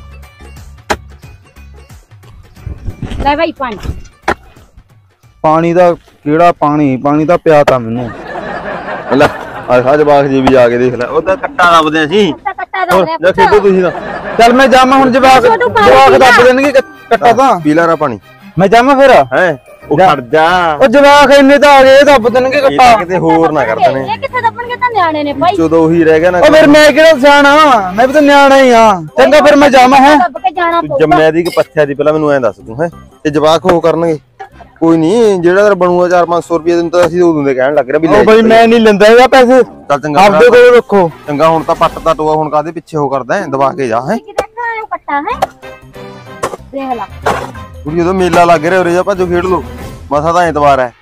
Speaker 4: ਲੈ ਭਾਈ ਪਾਣੀ।
Speaker 3: ਪਾਣੀ ਦਾ ਕਿਹੜਾ ਪਾਣੀ, ਪਾਣੀ ਤਾਂ ਪਿਆ ਤਾ ਮੈਨੂੰ।
Speaker 1: ਲੈ ਆ ਜਵਾਕ ਜੀ ਵੀ ਆ ਕੇ ਦੇਖ ਲੈ। ਉਹਦਾ ਕੱਟਾ ਲੱਭਦੇ ਅਸੀਂ।
Speaker 4: ਕੱਟਾ ਦਾ
Speaker 1: ਹੋਰ ਜਾ ਖੇਡੋ ਤੁਸੀਂ ਤਾਂ।
Speaker 3: ਚੱਲ ਮੈਂ ਜਾਵਾਂ ਹੁਣ, ਜਵਾਕ ਦੱਬ ਦੇਣਗੇ ਕੱਟਾ ਤਾਂ।
Speaker 1: ਪੀ ਲੈ ਰਾ ਪਾਣੀ।
Speaker 3: ਮੈਂ ਜਾਵਾਂ ਫਿਰ।
Speaker 1: ਹੈ ਉਹ ਖੜ ਜਾ।
Speaker 3: ਉਹ ਜਵਾਕ ਇੰਨੇ ਤਾਂ ਆ ਗਏ, ਦੱਬ ਦੇਣਗੇ
Speaker 1: ਇਹ
Speaker 3: ਕੱਟਾ।
Speaker 1: ਤਾਂ ਕਿਤੇ ਹੋਰ ਨਾ ਕਰ ਦੇਣੇ।
Speaker 4: ਇਹ ਕਿੱਥੇ ਦੱਬਣਗੇ, ਤਾਂ ਨਿਆਣੇ ਨੇ ਭਾਈ।
Speaker 1: ਜਦੋਂ ਉਹੀ ਰਹਿ ਗਿਆ ਨਾ।
Speaker 3: ਉਹ ਫਿਰ ਮੈਂ ਕਿਹੜਾ ਸਿਆਣਾ, ਮੈਂ ਵੀ ਤਾਂ ਨਿਆਣਾ ਹੀ ਆ। ਚੰਗਾ ਫਿਰ ਮੈਂ ਜਾਵਾਂ ਹੈ।
Speaker 4: ਦੱਬ ਕੇ ਜਾਣਾ
Speaker 1: ਤੂੰ
Speaker 4: ਪਊਗਾ।
Speaker 1: ਜੰਮਿਆ ਦੀ ਕਿ ਪੱਥਿਆ ਦੀ, ਪਹਿਲਾਂ ਮੈਨੂੰ ਐਂ ਦੱਸ ਤੂੰ। ਹੈ ਤੇ ਜਵਾਕ ਹੋ ਕਰਨਗੇ ਕੋਈ ਨਹੀਂ, ਜਿਹੜਾ ਤੇਰਾ ਬਣੂਗਾ 400-500 ਰੁਪਏ ਦਿਨ ਤਾਂ ਅਸੀਂ ਉਦੋਂ ਦੇ ਕਹਿਣ ਲੱਗ ਰਿਹਾ ਵੀ ਲੈ।
Speaker 3: ਉਹ ਬਈ ਮੈਂ ਨਹੀਂ ਲੈਂਦਾ ਹੈਗਾ ਪੈਸੇ,
Speaker 1: ਚੱਲ ਚੰਗਾ
Speaker 3: ਆਪਦੇ ਕੋਲ ਰੱਖੋ।
Speaker 1: ਚੰਗਾ ਹੁਣ ਤਾਂ ਪੱਟ ਦਾ ਟੋਆ, ਹੁਣ ਕਾਹਦੇ ਪਿੱਛੇ ਹੋ ਕਰਦਾ ਦਬਾ ਕੇ ਜਾ। ਹੈ
Speaker 4: ਕੀ ਦੇਖਣਾ ਇਹ ਕੱਟਾ ਹੈ, ਦੇਖ ਲੈ।
Speaker 1: ਕੁੜੀ ਉਦੋਂ ਮੇਲਾ ਲੱਗ ਰਿਹਾ, ਉਰੇ ਜਾ ਭੱਜੋ ਖੇਡ ਲੋ। ਮਸਾ ਤਾਂ ਐਤਵਾਰ ਹੈ।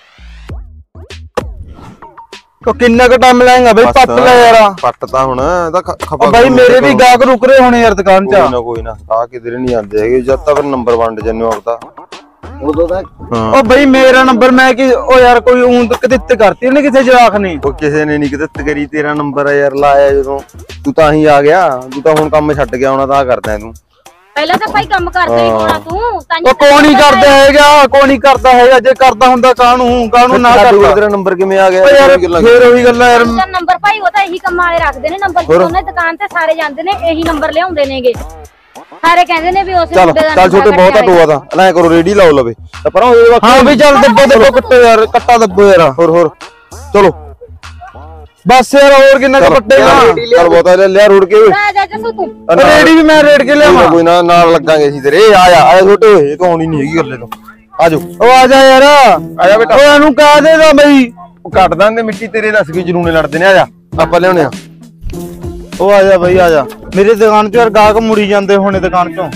Speaker 3: तो किन्ना का टाइम लाएगा भाई, पट ले यार।
Speaker 1: पट ता हुण ਇਹਦਾ ਖਪਾ
Speaker 3: भाई मेरे भी गाहक रुक रहे होने यार दुकान च।
Speaker 1: ਕੋਈ ਨਾ ਆ ਕਿਧਰੇ ਨਹੀਂ ਆਉਂਦੇ ਹੈਗੇ, ਜਦ ਤੱਕ ਨੰਬਰ ਵੰਡ ਜੰਨੇ ਆਪਦਾ
Speaker 2: ਉਦੋਂ ਤੱਕ।
Speaker 3: ओ भाई मेरा नंबर मैं कि ओ यार कोई ऊं कदित करती ने किसे जवाक ने।
Speaker 1: ਉਹ ਕਿਸੇ ਨੇ ਨਹੀਂ ਕਿਤੇ ਕਰੀ, ਤੇਰਾ ਨੰਬਰ ਆ ਯਾਰ ਲਾਇਆ ਜਦੋਂ ਤੂੰ ਤਾਂ ਹੀ ਆ ਗਿਆ। ਤੂੰ ਤਾਂ ਹੁਣ ਕੰਮ ਛੱਡ ਗਿਆ, ਹੁਣ ਤਾਂ ਕਰਦਾ ਤੂੰ।
Speaker 4: ਪਹਿਲਾਂ ਤਾਂ ਭਾਈ ਕੰਮ ਕਰਦਾ ਹੀ ਹੋਣਾ ਤੂੰ।
Speaker 3: ओ कौन ही करता हैगा, कौन ही करता हैगा, जे करता हुंदा कानू ना करदा।
Speaker 1: ਤੇਰਾ ਨੰਬਰ ਕਿਵੇਂ ਆ ਗਿਆ?
Speaker 3: ओ यार फिर वही गल्ला यार।
Speaker 4: ਉਹਦਾ ਨੰਬਰ ਭਾਈ ਉਹ ਤਾਂ ਇਹੀ ਕੰਮ ਵਾਲੇ ਰੱਖਦੇ ਨੇ ਨੰਬਰ। ਉਹਨੇ ਦੁਕਾਨ ਤੇ ਸਾਰੇ ਜਾਂਦੇ ਨੇ, ਇਹੀ ਨੰਬਰ ਲਿਆਉਂਦੇ ਨੇਗੇ। ਸਾਰੇ ਕਹਿੰਦੇ ਨੇ ਵੀ ਉਸੇ
Speaker 1: ਚੱਲ
Speaker 4: ਮੁੰਡੇ ਦਾ
Speaker 1: ਚੱਲ ਛੋਟੇ ਬਹੁਤਾ ਟੋਆ ਦਾ ਲੈ ਕਰੋ, ਰੇਡੀ ਲਾਓ ਲਵੇ ਤਾਂ ਪਰ ਉਹ
Speaker 3: हां भाई चल दब्बो दब्बो कट्टे यार, कट्टा दब्बो यार।
Speaker 1: ਹੋਰ ਚਲੋ
Speaker 3: बस यार और किन्ना का पट्टे ना।
Speaker 1: ਚੱਲ ਬਹੁਤਾ ਲਿਆ ਰੋੜ ਕੇ ਓਏ।
Speaker 4: ਜਾ ਜਾ ਤੂੰ
Speaker 3: रेडी भी मैं रेड के लिया।
Speaker 1: ਕੋਈ ਨਾ ਨਾਲ ਲੱਗਾਂਗੇ ਅਸੀਂ ਤੇਰੇ। ਆ ਛੋਟੇ ਓਏ, ਤੂੰ ਆਉਣੀ ਨਹੀਂ ਹੈਗੀ ਗੱਲੇ ਤੋਂ। ਆ ਜਾਓ
Speaker 3: ओ आजा यार,
Speaker 1: ਆਜਾ ਬੇਟਾ।
Speaker 3: ओ एनु कह देगा भाई।
Speaker 1: ਉਹ ਕੱਟ ਦਾਂਗੇ ਮਿੱਟੀ, ਤੇਰੇ ਦੱਸ ਕੀ ਜਨੂਨੇ ਲੜਦੇ ਨੇ। ਆ ਜਾ ਆਪਾਂ ਲਿਆਉਣੇ ਆ।
Speaker 3: ओ आजा भाई आजा, मेरी दुकान पे यार गाहक मुड़ी जाते होने दुकान चों।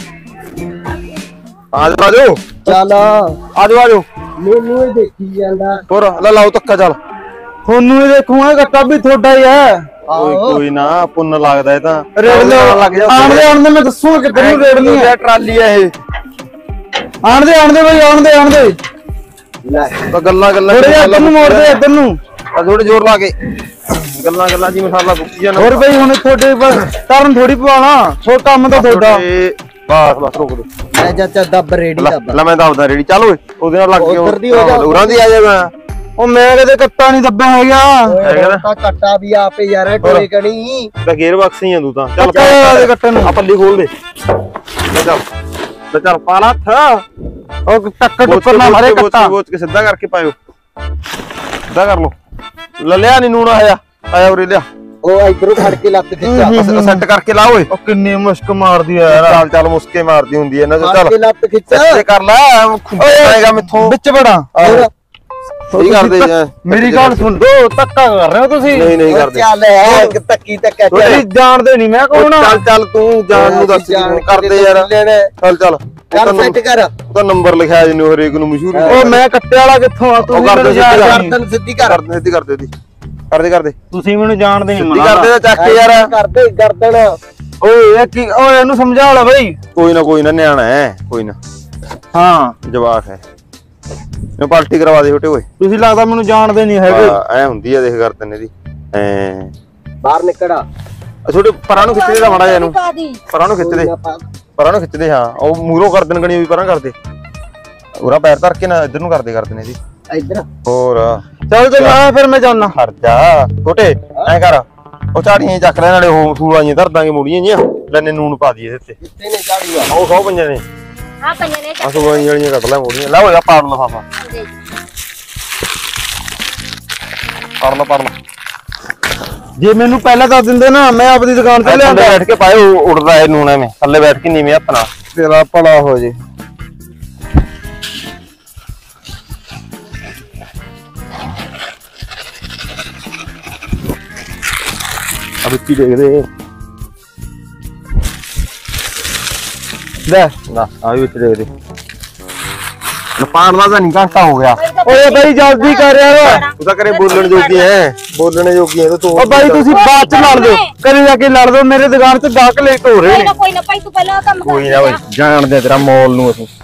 Speaker 1: ਆ ਜਾਓ
Speaker 2: ਚੱਲ
Speaker 1: ਆ ਜਾਓ
Speaker 2: ਮੈਨੂੰ ਹੀ ਦੇਖੀ ਜਾਂਦਾ।
Speaker 1: ਹੋਰ ਲੈ ਲਾਓ ਧੱਕਾ। ਚੱਲ
Speaker 3: थोनू ही देखूंगा, कट्टा भी थोड़ा ही है।
Speaker 1: ਕੋਈ ਨਾ ਪੁੰਨ ਲੱਗਦਾ ਇਹ ਤਾਂ।
Speaker 3: रेड ले
Speaker 1: ਲੱਗ ਜਾ
Speaker 3: आन दे मैं दसूंगा किधर नु रेड नहीं है।
Speaker 1: ਟਰਾਲੀ ਆ ਇਹ।
Speaker 3: आन दे भाई आन दे।
Speaker 1: ਤਾਂ ਗੱਲਾਂ
Speaker 3: थोड़े इधर नु मोड़ दे, इधर नु।
Speaker 1: ਥੋੜੇ ਜ਼ੋਰ ਲਾ ਕੇ ਗੱਲਾਂ जी ਮਸਾਲਾ ਕੁੱਕੀ ਜਾਣਾ।
Speaker 3: और भाई हुने थोड़े पर टर्न थोड़ी पवाना, थोड़ा काम तो थोड़ा।
Speaker 1: ਬਸ ਰੋਕ ਦੇ।
Speaker 2: ਮੈਂ ਚਾਚਾ ਦੱਬ ਰੇੜੀ ਦੱਬ।
Speaker 1: ਲੈ ਮੈਂ ਦੱਬਦਾ ਰੇੜੀ। ਚੱਲ ਓਏ ਉਹਦੇ ਨਾਲ ਲੱਗ ਕੇ
Speaker 2: ਉੱਧਰ ਦੀ ਹੋ ਜਾ।
Speaker 1: ਉਰਾਂ ਦੀ ਆ ਜਾ ਮੈਂ।
Speaker 3: ओ मैं कदे कट्टा नहीं दब्बा हैगा।
Speaker 2: ਓਏ ਤਾਂ ਕੱਟਾ ਵੀ ਆਪੇ ਯਾਰ ਢੋਏ ਕਣੀ।
Speaker 1: ਤਾਂ ਗੇਅਰ ਬਾਕਸ ਹੀ ਆ ਤੂੰ ਤਾਂ। ਚੱਲ
Speaker 3: कट्टा दे कट्टे नु।
Speaker 1: ਆ ਪੱਲੀ ਖੋਲ ਦੇ। ਲੈ ਚੱਲ ਪਾ ਲਾ ਥਾ।
Speaker 3: और टक्कर टुक्कर ना मारे कट्टा।
Speaker 1: ਬੋਚ ਕੇ ਸਿੱਧਾ ਕਰਕੇ ਪਾਇਓ। ਸਿੱਧਾ ਕਰ ਲੋ। ਲੈ ਲਿਆ ਨਹੀਂ ਨੂਣਾ ਆਇਆ ਉਰੇ ਲਿਆ।
Speaker 2: ਉਹ ਇਧਰੋਂ ਫੜ ਕੇ ਲੱਤ ਖਿੱਚਾ।
Speaker 1: ਸੈੱਟ ਕਰਕੇ ਲਾ ਓਏ।
Speaker 3: ओ किन्नी मुश्क मार दिया यार।
Speaker 1: ਚੱਲ ਮੁਸਕੇ ਮਾਰਦੀ ਹੁੰਦੀ ਐ ਇਹਨਾਂ ਤੋਂ।
Speaker 2: ਫੜ ਕੇ
Speaker 1: ਚੱਲ
Speaker 2: ਲੱਤ ਖਿੱਚਾ।
Speaker 1: ਸੈੱਟ ਕਰ ਲੈ। ਖੁੱਪਾਏਗਾ ਮੈਥੋਂ।
Speaker 3: बिच बड़ा।
Speaker 1: ਸਹੀ ਕਰਦੇ
Speaker 3: मेरी गल सुन दो, धक्का कर रहे हो तुसी।
Speaker 1: ਨਹੀਂ ਕਰਦੇ।
Speaker 2: ਚੱਲ ਐ ਤੱਕੀ ਤੱਕਾ
Speaker 3: तुसी जानदे नहीं मैं कौन
Speaker 1: ਚੱਲ ਚੱਲ ਤੂੰ ਜਾਣ ਨੂੰ ਦੱਸ ਕੀ ਕਰਦੇ ਯਾਰ। ਚੱਲ ਚੱਲ
Speaker 2: ਕਰ ਸੈੱਟ ਕਰ।
Speaker 1: ਉਹਦਾ ਨੰਬਰ ਲਿਖਿਆ ਜਿੰਨੇ ਹਰੇਕ ਨੂੰ ਮਸ਼ਹੂਰ
Speaker 3: ओ मैं कट्टे वाला कित्थों आ, तुसी
Speaker 1: कर दो,
Speaker 3: मेनू जानदे नहीं।
Speaker 2: ਗਰਦਨ ਸਿੱਧੀ ਕਰ।
Speaker 1: ਕਰਦੇ ਸਿੱਧੀ ਕਰਦੇ ਉਹਦੀ ਕਰਦੇ
Speaker 3: तुसी मेनू जानदे नहीं।
Speaker 1: ਸਿੱਧੀ ਕਰਦੇ ਤਾਂ ਚੱਕ ਕੇ ਯਾਰ।
Speaker 2: ਕਰਦੇ ਗਰਦਨ।
Speaker 3: ओए ये की ओए इनु समझा ला भाई।
Speaker 1: ਕੋਈ ਨਾ ਨਿਆਣਾ ਹੈ ਕੋਈ ਨਾ
Speaker 3: हां
Speaker 1: ਜਵਾਕ ਹੈ। ਇਹਨੂੰ ਪਾਲਟੀ ਕਰਵਾ ਦੇ ਛੋਟੇ ਓਏ।
Speaker 3: तुसी लगदा मेनू जानदे नहीं हैगे।
Speaker 1: ਐ ਹੁੰਦੀ ਆ ਦੇਖ ਕਰਦੇ ਨੇ ਇਹਦੀ ਐ।
Speaker 2: ਬਾਹਰ ਨਿਕੜਾ।
Speaker 1: ਛੋਟੇ ਪਰਾਂ ਨੂੰ ਖਿੱਚਦੇ ਦਾ ਮਾੜਾ ਜਿਹਾ ਇਹਨੂੰ।
Speaker 4: ਪਾ ਦੀ।
Speaker 1: ਪਰਾਂ ਨੂੰ ਖਿੱਚਦੇ ਪਰਾਂ ਨੂੰ ਖਿੱਚਦੇ। ਹਾਂ ਉਹ ਮੂਹਰੋਂ ਕਰ ਦੇਣ ਗਣੀ ਵੀ ਪਰਾਂ ਕਰਦੇ। ਉਰਾ ਪੈਰ ਧਰ ਕੇ ਨਾ ਇੱਧਰ ਨੂੰ ਕਰਦੇ ਨੇ ਇਹਦੀ।
Speaker 2: ਇਧਰ
Speaker 1: ਹੋਰ
Speaker 3: चल चल आ फिर मैं जाना।
Speaker 1: ਖਰਚਾ ਛੋਟੇ ਐ ਕਰ। ਉਹ ਝਾੜੀਆਂ ਚੱਕ ਲੈ, ਨਾਲੇ ਉਹ ਸੂਲਾਂ ਜਿਹੀਆਂ ਧਰ ਦਾਂਗੇ ਮੁੜੀਆਂ ਜੀਆਂ। ਲੈਨੇ ਨੂਨ ਪਾ ਦਈਏ ਇਹਦੇ ਤੇ।
Speaker 2: ਕਿੱਥੇ ਨੇ ਝਾੜੂਆ?
Speaker 1: ਉਹ 100 ਪੰਜਾਂ ਨੇ
Speaker 4: ਹਾਂ ਪੰਜਾਂ ਨੇ
Speaker 1: ਆ ਸੂਲਾਂ ਜਿਹੀਆਂ ਕੱਢ ਲੈ ਮੁੜੀਆਂ। ਲੈ ਹੋਇਆ ਪਾੜ ਲਫਾਫਾ। ਪੜ ਲਾ
Speaker 3: ਜੇ ਮੈਨੂੰ ਪਹਿਲਾਂ ਦੱਸ ਦਿੰਦੇ ਨਾ ਮੈਂ ਆਪਣੀ ਦੁਕਾਨ ਤੇ
Speaker 1: ਥੱਲੇ
Speaker 3: ਲਿਆਂਦਾ।
Speaker 1: ਬੈਠ ਕੇ ਪਾਏ ਉੜਦਾ ਇਹ ਨੂਣ ਐਵੇਂ ਥੱਲੇ ਬੈਠ ਕੇ ਨੀਵੇਂ ਹੱਥ ਨਾਲ
Speaker 3: ਤੇਰਾ ਭਲਾ ਹੋ ਜੇ।
Speaker 1: ਅਬ ਕੀ ਦੇਖਦੇ
Speaker 3: ਲੈ
Speaker 1: ਨਾ ਆ ਵੀ ਵਿੱਚ ਦੇਖਦੇ ਪਾਣ ਦਾ ਤਾਂ ਨਹੀਂ ਘੰਟਾ ਹੋ ਗਿਆ
Speaker 3: ਓਏ ਬਾਈ ਜਲਦੀ ਕਰ ਯਾਰ।
Speaker 1: ਤੂੰ ਤਾਂ ਕਰੇ ਬੋਲਣ ਜੋਗੀ ਐ ਬੋਲਣੇ ਜੋਗੀ ਐ ਤੂੰ
Speaker 3: ਓ ਬਾਈ ਤੁਸੀਂ ਬਾਅਦ ਚ ਲੜ ਦਿਓ, ਘਰੇ ਜਾ ਕੇ ਲੜ ਦਿਓ। ਮੇਰੇ ਦੁਕਾਨ ਤੇ ਗਾਹਕ ਲੇਟ ਹੋ ਰਹੇ ਨੇ।
Speaker 4: ਕੋਈ ਨਾ ਭਾਈ ਤੂੰ ਪਹਿਲਾਂ ਕੰਮ ਕਰ।
Speaker 1: ਕੋਈ ਨਾ ਬਈ ਜਾਣਦੇ ਤੇਰਾ ਮੌਲ ਨੂੰ ਅਸੀਂ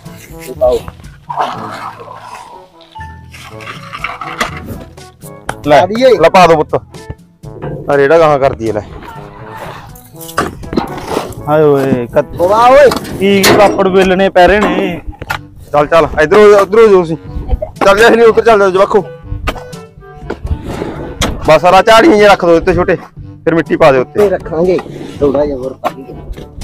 Speaker 1: ਲੈ ਲੈ ਪਾ ਦੋ ਪੁੱਤ ਆ ਰੇੜਾ ਗਾਹਾਂ ਕਰਦੀ ਐ ਲੈ
Speaker 3: ਹਾਏ ਓਏ
Speaker 2: ਵਾਹ ਓਏ
Speaker 3: ਕੀ ਪਾਪੜ ਵੇਲਣੇ ਪੈ ਰਹੇ ਨੇ।
Speaker 1: ਚੱਲ ਚੱਲ ਇਧਰੋਂ ਜੋ ਸੀ ਚੱਲ ਜਾ ਨਹੀਂ ਉੱਧਰ ਚੱਲ ਜਾ ਜਵਾਖੋ ਬਸ ਸਾਰਾ ਝਾੜੀਆਂ ਜਿਹਾ ਰੱਖ ਦੋ ਉੱਤੇ ਛੋਟੇ ਫਿਰ ਮਿੱਟੀ ਪਾ ਦੇ ਉੱਤੇ
Speaker 2: ਤੇ ਰੱਖਾਂਗੇ ਥੋੜਾ ਜਿਹਾ ਹੋਰ ਪਾ ਦਈਏ।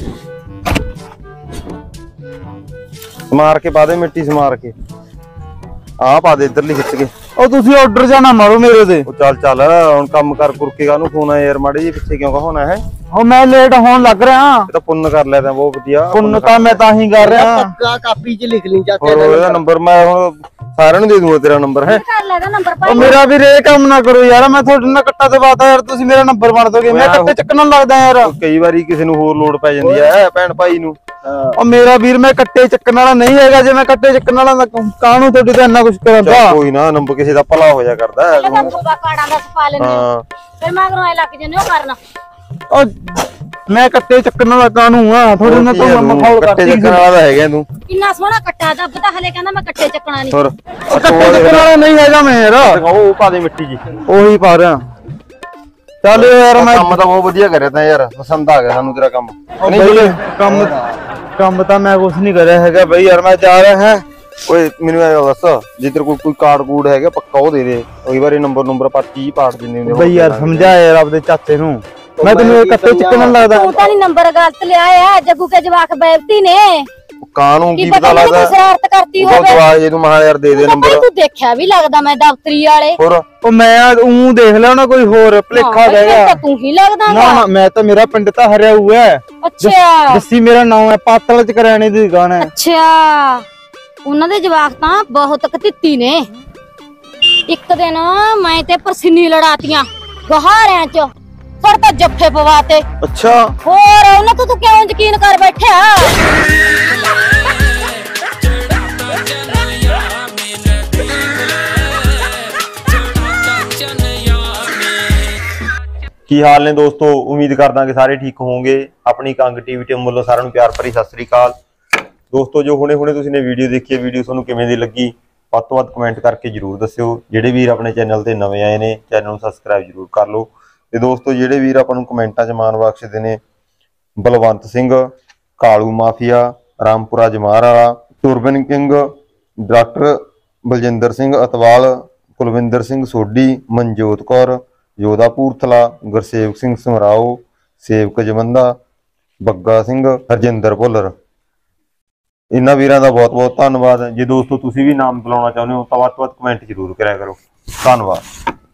Speaker 1: ਸਮਾਰ ਕੇ ਪਾ ਦੇ ਮਿੱਟੀ ਸਮਾਰ ਕੇ ਆ ਪਾ ਦੇ ਇੱਧਰਲੀ ਖਿੱਚ ਕੇ
Speaker 3: ਉਹ ਤੁਸੀਂ ਆਰਡਰ ਜਾਣਾ ਮਾਰੋ ਮੇਰੇ ਤੇ।
Speaker 1: ਉਹ ਚੱਲ ਹੁਣ ਕੰਮ ਕਰ ਕੁਰਕੇ ਕਾਹਨੂੰ ਫੋਨ ਆ ਯਾਰ ਮਾੜੇ ਜੀ ਪਿੱਛੇ ਕਿਉਂ ਹੋਣਾ ਹੈ
Speaker 3: ਉਹ ਮੈਂ ਲੇਟ ਹੋਣ ਲੱਗ ਰਿਹਾ।
Speaker 1: ਇਹ ਤਾਂ ਪੁੰਨ ਕਰ ਲਿਆ ਤਾਂ ਬਹੁਤ ਵਧੀਆ
Speaker 3: ਪੁੰਨ ਤਾਂ ਮੈਂ ਤਾਂ ਹੀ ਕਰ ਰਿਹਾ।
Speaker 2: ਪੱਕਾ ਕਾਪੀ 'ਚ ਲਿਖ ਲਈ ਚਾਚਾ
Speaker 1: ਹੋਰ ਉਹਦਾ ਨੰਬਰ ਮੈਂ ਹੁਣ ਸਾਰਿਆਂ ਨੂੰ ਦੇ ਦੂੰਗਾ ਤੇਰਾ ਨੰਬਰ ਹੈ
Speaker 4: ਕਰ ਲੈਗਾ ਨੰਬਰ
Speaker 3: ਉਹ
Speaker 4: ਭਾਈ।
Speaker 3: ਮੇਰਾ ਵੀ ਰੇ ਕੰਮ ਨਾ ਕਰੋ ਯਾਰ, ਮੈਂ ਤੁਹਾਡੇ ਨਾਲ ਕੱਟਾ ਦਵਾਤਾ ਯਾਰ, ਤੁਸੀਂ ਮੇਰਾ ਨੰਬਰ ਬਣ ਦੋਗੇ। ਮੈਂ ਕੱਟੇ ਚੱਕਣ ਲੱਗਦਾ ਯਾਰ।
Speaker 1: ਕਈ ਵਾਰੀ ਕਿਸੇ ਨੂੰ ਹੋਰ ਲੋੜ ਪੈ ਜਾਂਦੀ ਹੈ ਭੈਣ ਭਾਈ ਨੂੰ।
Speaker 3: ਉਹ ਮੇਰਾ ਵੀਰ ਮੈਂ ਕੱਟੇ ਚੱਕਣ ਵਾਲਾ ਨਹੀਂ ਹੈਗਾ। ਜੇ ਮੈਂ ਕੱਟੇ ਚੱਕਣ ਵਾਲਾ ਕਾਹਨੂੰ ਤੁਹਾਡੇ ਤੇ ਇੰਨਾ ਕੁਝ ਕਰਾਂਦਾ।
Speaker 1: ਚੱਲ ਕੋਈ ਨਾ ਨੰਬਰ ਕਿਸੇ ਦਾ ਭਲਾ ਹੋ ਜਾ ਕਰਦਾ ਹੈ।
Speaker 4: ਪਹਿਲਾਂ ਤਾਂ ਬੂਬਾ ਕਾੜਾਂ ਦਾ ਸਪਾ ਲੈਂਦੇ
Speaker 1: ਹਾਂ
Speaker 4: ਫਿਰ ਮਗਰੋਂ ਐ ਲੱਗ ਜੰਨੇ ਉਹ ਕਰਨਾ।
Speaker 3: ਉਹ ਮੈਂ ਕੱਟੇ ਚੱਕਣ ਵਾਲਾ ਕਾਹਨੂੰ ਆ, ਤੁਹਾਡੇ ਨਾਲ ਤਾਂ ਮਖੌਲ
Speaker 1: ਕੱਟੇ
Speaker 3: ਕਰਦੀ।
Speaker 1: ਚੱਕਣ ਵਾਲਾ ਤਾਂ ਹੈਗਾ ਤੂੰ।
Speaker 4: ਕਿੰਨਾ ਸੋਹਣਾ ਕੱਟਾ ਦੱਬ ਤਾਂ ਹਲੇ ਕਹਿੰਦਾ ਮੈਂ ਕੱਟੇ ਚੱਕਣਾ ਨਹੀਂ।
Speaker 1: ਹੋਰ
Speaker 3: ਉਹ ਕੱਟੇ ਚੱਕਣ ਵਾਲਾ ਨਹੀਂ ਹੈਗਾ ਮੈਂ ਯਾਰ,
Speaker 1: ਉਹ ਪਾ ਦੇ ਮਿੱਟੀ ਜੀ
Speaker 3: ਉਹੀ ਪਾ ਰਿਹਾ। ਚੱਲ ਯਾਰ ਮੈਂ
Speaker 1: ਕੰਮ ਤਾਂ ਬਹੁਤ ਵਧੀਆ ਕਰਿਆ ਤਾਂ ਯਾਰ, ਪਸੰਦ ਆ ਗਿਆ ਸਾਨੂੰ ਤੇਰਾ ਕੰਮ।
Speaker 3: ਬਈ ਕੰਮ ਤਾਂ ਮੈਂ ਕੁਛ ਨਹੀਂ ਕਰਿਆ ਹੈਗਾ ਬਈ ਯਾਰ, ਮੈਂ ਜਾ ਰਿਹਾ ਹਾਂ।
Speaker 1: ਓਏ ਮੈਨੂੰ ਇਹ ਦੱਸ ਜੇ ਤੇਰੇ ਕੋਲ ਕੋਈ ਕਾਰਡ ਕੂਡ ਹੈਗਾ ਪੱਕਾ ਉਹ ਦੇ ਦੇ। ਕਈ ਵਾਰੀ ਨੰਬਰ ਪਰਚੀ ਪਾੜ ਦਿੰਦੇ ਹੁੰਦੇ।
Speaker 3: ਬਈ ਯਾਰ ਸਮਝਾ ਯਾਰ ਆਪਦੇ ਚਾਚੇ ਨੂੰ, ਮੈਂ ਤੈਨੂੰ ਇਹ ਕੱਟੇ ਚੱਕਣ ਲੱਗਦਾ।
Speaker 4: ਤੂੰ ਤਾਂ ਨਹੀਂ ਨੰਬਰ ਗਲਤ ਲਿਆ ਆ। ਜੱਗੂ ਕੇ ਜਵਾਕ ਬੈਠੀ ਨੇ
Speaker 1: ਕਾਨੂੰ
Speaker 4: ਕੀ
Speaker 1: ਕੀ
Speaker 4: ਪਤਾ
Speaker 1: ਪਤਾ
Speaker 4: ਨਹੀਂ
Speaker 1: ਲੱਗਦਾ
Speaker 4: ਤੂੰ ਸ਼ਰਾਰਤ ਕਰਤੀ
Speaker 1: ਉਹ
Speaker 4: ਹੋਵੇ।
Speaker 1: ਦਵਾ ਜੇ ਤੂੰ ਮਹਾ ਯਾਰ ਦੇ ਦੇ
Speaker 4: ਭਾਈ
Speaker 1: ਨੰਬਰ।
Speaker 4: ਤੂੰ ਦੇਖਿਆ ਵੀ ਲੱਗਦਾ ਮੈਂ ਦਫ਼ਤਰੀ ਵਾਲੇ।
Speaker 1: ਹੋਰ
Speaker 3: ਉਹ ਮੈਂ ਉਹ ਦੇਖ ਲਿਆ ਨਾ ਕੋਈ ਹੋਰ ਭਲੇਖਾ ਜਾਏਗਾ।
Speaker 4: ਤਾਂ ਤੂੰ ਹੀ ਲੱਗਦਾ
Speaker 3: ਨਾ ਨਾ ਮੈਂ ਤਾਂ, ਮੇਰਾ ਪਿੰਡ ਤਾਂ ਹਰਿਆ ਹੋਇਆ ਹੈ।
Speaker 4: ਅੱਛਾ
Speaker 3: ਜੱਸੀ ਮੇਰਾ ਨਾਮ ਹੈ, ਪਾਤਲ ਚ ਕਰਿਆਣੇ ਦੀ ਦੁਕਾਨ ਹੈ।
Speaker 4: ਅੱਛਾ ਉਹਨਾਂ ਦੇ ਜਵਾਕ ਤਾਂ ਬਹੁਤ ਕਤਿੱਤੀ ਨੇ। ਇੱਕ ਦਿਨ ਮੈਂ ਤੇ ਪਰਸੀਨੀ ਲੜਾਤੀਆਂ ਗਹਾਰਿਆਂ ਚ, ਫਿਰ ਤਾਂ ਜੱਫੇ ਪਵਾਤੇ।
Speaker 1: ਅੱਛਾ
Speaker 4: ਹੋਰ ਉਹਨਾਂ ਤੋਂ ਤੂੰ ਕਿਉਂ ਯਕੀਨ ਕਰ ਬੈਠਿਆ?
Speaker 1: ਕੀ ਹਾਲ ਨੇ ਦੋਸਤੋ, ਉਮੀਦ ਕਰਦਾ ਕਿ ਸਾਰੇ ਠੀਕ ਹੋਵੋਗੇ। ਆਪਣੀ ਕੰਗ ਟੀਵੀ ਟੀਮ ਵੱਲੋਂ ਸਾਰਿਆਂ ਨੂੰ ਪਿਆਰ ਭਰੀ ਸਤਿ ਸ੍ਰੀ ਅਕਾਲ। ਦੋਸਤੋ ਜੋ ਹੁਣੇ ਤੁਸੀਂ ਨੇ ਵੀਡੀਓ ਦੇਖੀ ਹੈ, ਵੀਡੀਓ ਤੁਹਾਨੂੰ ਕਿਵੇਂ ਦੀ ਲੱਗੀ ਵੱਧ ਤੋਂ ਵੱਧ ਕਮੈਂਟ ਕਰਕੇ ਜਰੂਰ ਦੱਸਿਓ। ਜਿਹੜੇ ਵੀਰ ਆਪਣੇ ਚੈਨਲ ਤੇ ਨਵੇਂ ਆਏ ਨੇ ਚੈਨਲ ਨੂੰ ਸਬਸਕ੍ਰਾਈਬ ਜਰੂਰ ਕਰ ਲਓ। ਤੇ ਦੋਸਤੋ ਜਿਹੜੇ ਵੀਰ ਆਪਾਂ ਨੂੰ ਕਮੈਂਟਾਂ 'ਚ ਮਾਣ ਬਖਸ਼ਦੇ ਨੇ, ਬਲਵੰਤ ਸਿੰਘ, ਕਾਲੂ ਮਾਫੀਆ, ਰਾਮਪੁਰਾ ਜਮਾਰ ਵਾਲਾ, turban king, doctor Baljinder Singh Atwal, Kulwinder Singh Sodhi, Manjot Kaur, ਯੋਧਾ ਪੂਰਥਲਾ, ਗੁਰਸੇਵਕ ਸਿੰਘ ਸਮਰਾਓ, ਸੇਵਕ ਜਵੰਦਾ, ਬੱਗਾ ਸਿੰਘ, ਹਰਜਿੰਦਰ ਭੁੱਲਰ। ਇਹਨਾਂ ਵੀਰਾਂ ਦਾ ਬਹੁਤ ਬਹੁਤ ਧੰਨਵਾਦ। ਜੇ ਦੋਸਤੋ ਤੁਸੀਂ ਵੀ ਨਾਮ ਬੁਲਾਉਣਾ ਚਾਹੁੰਦੇ ਹੋ ਤਾਂ ਵੱਧ ਤੋਂ ਵੱਧ ਕਮੈਂਟ ਜ਼ਰੂਰ ਕਰਿਆ ਕਰੋ। ਧੰਨਵਾਦ।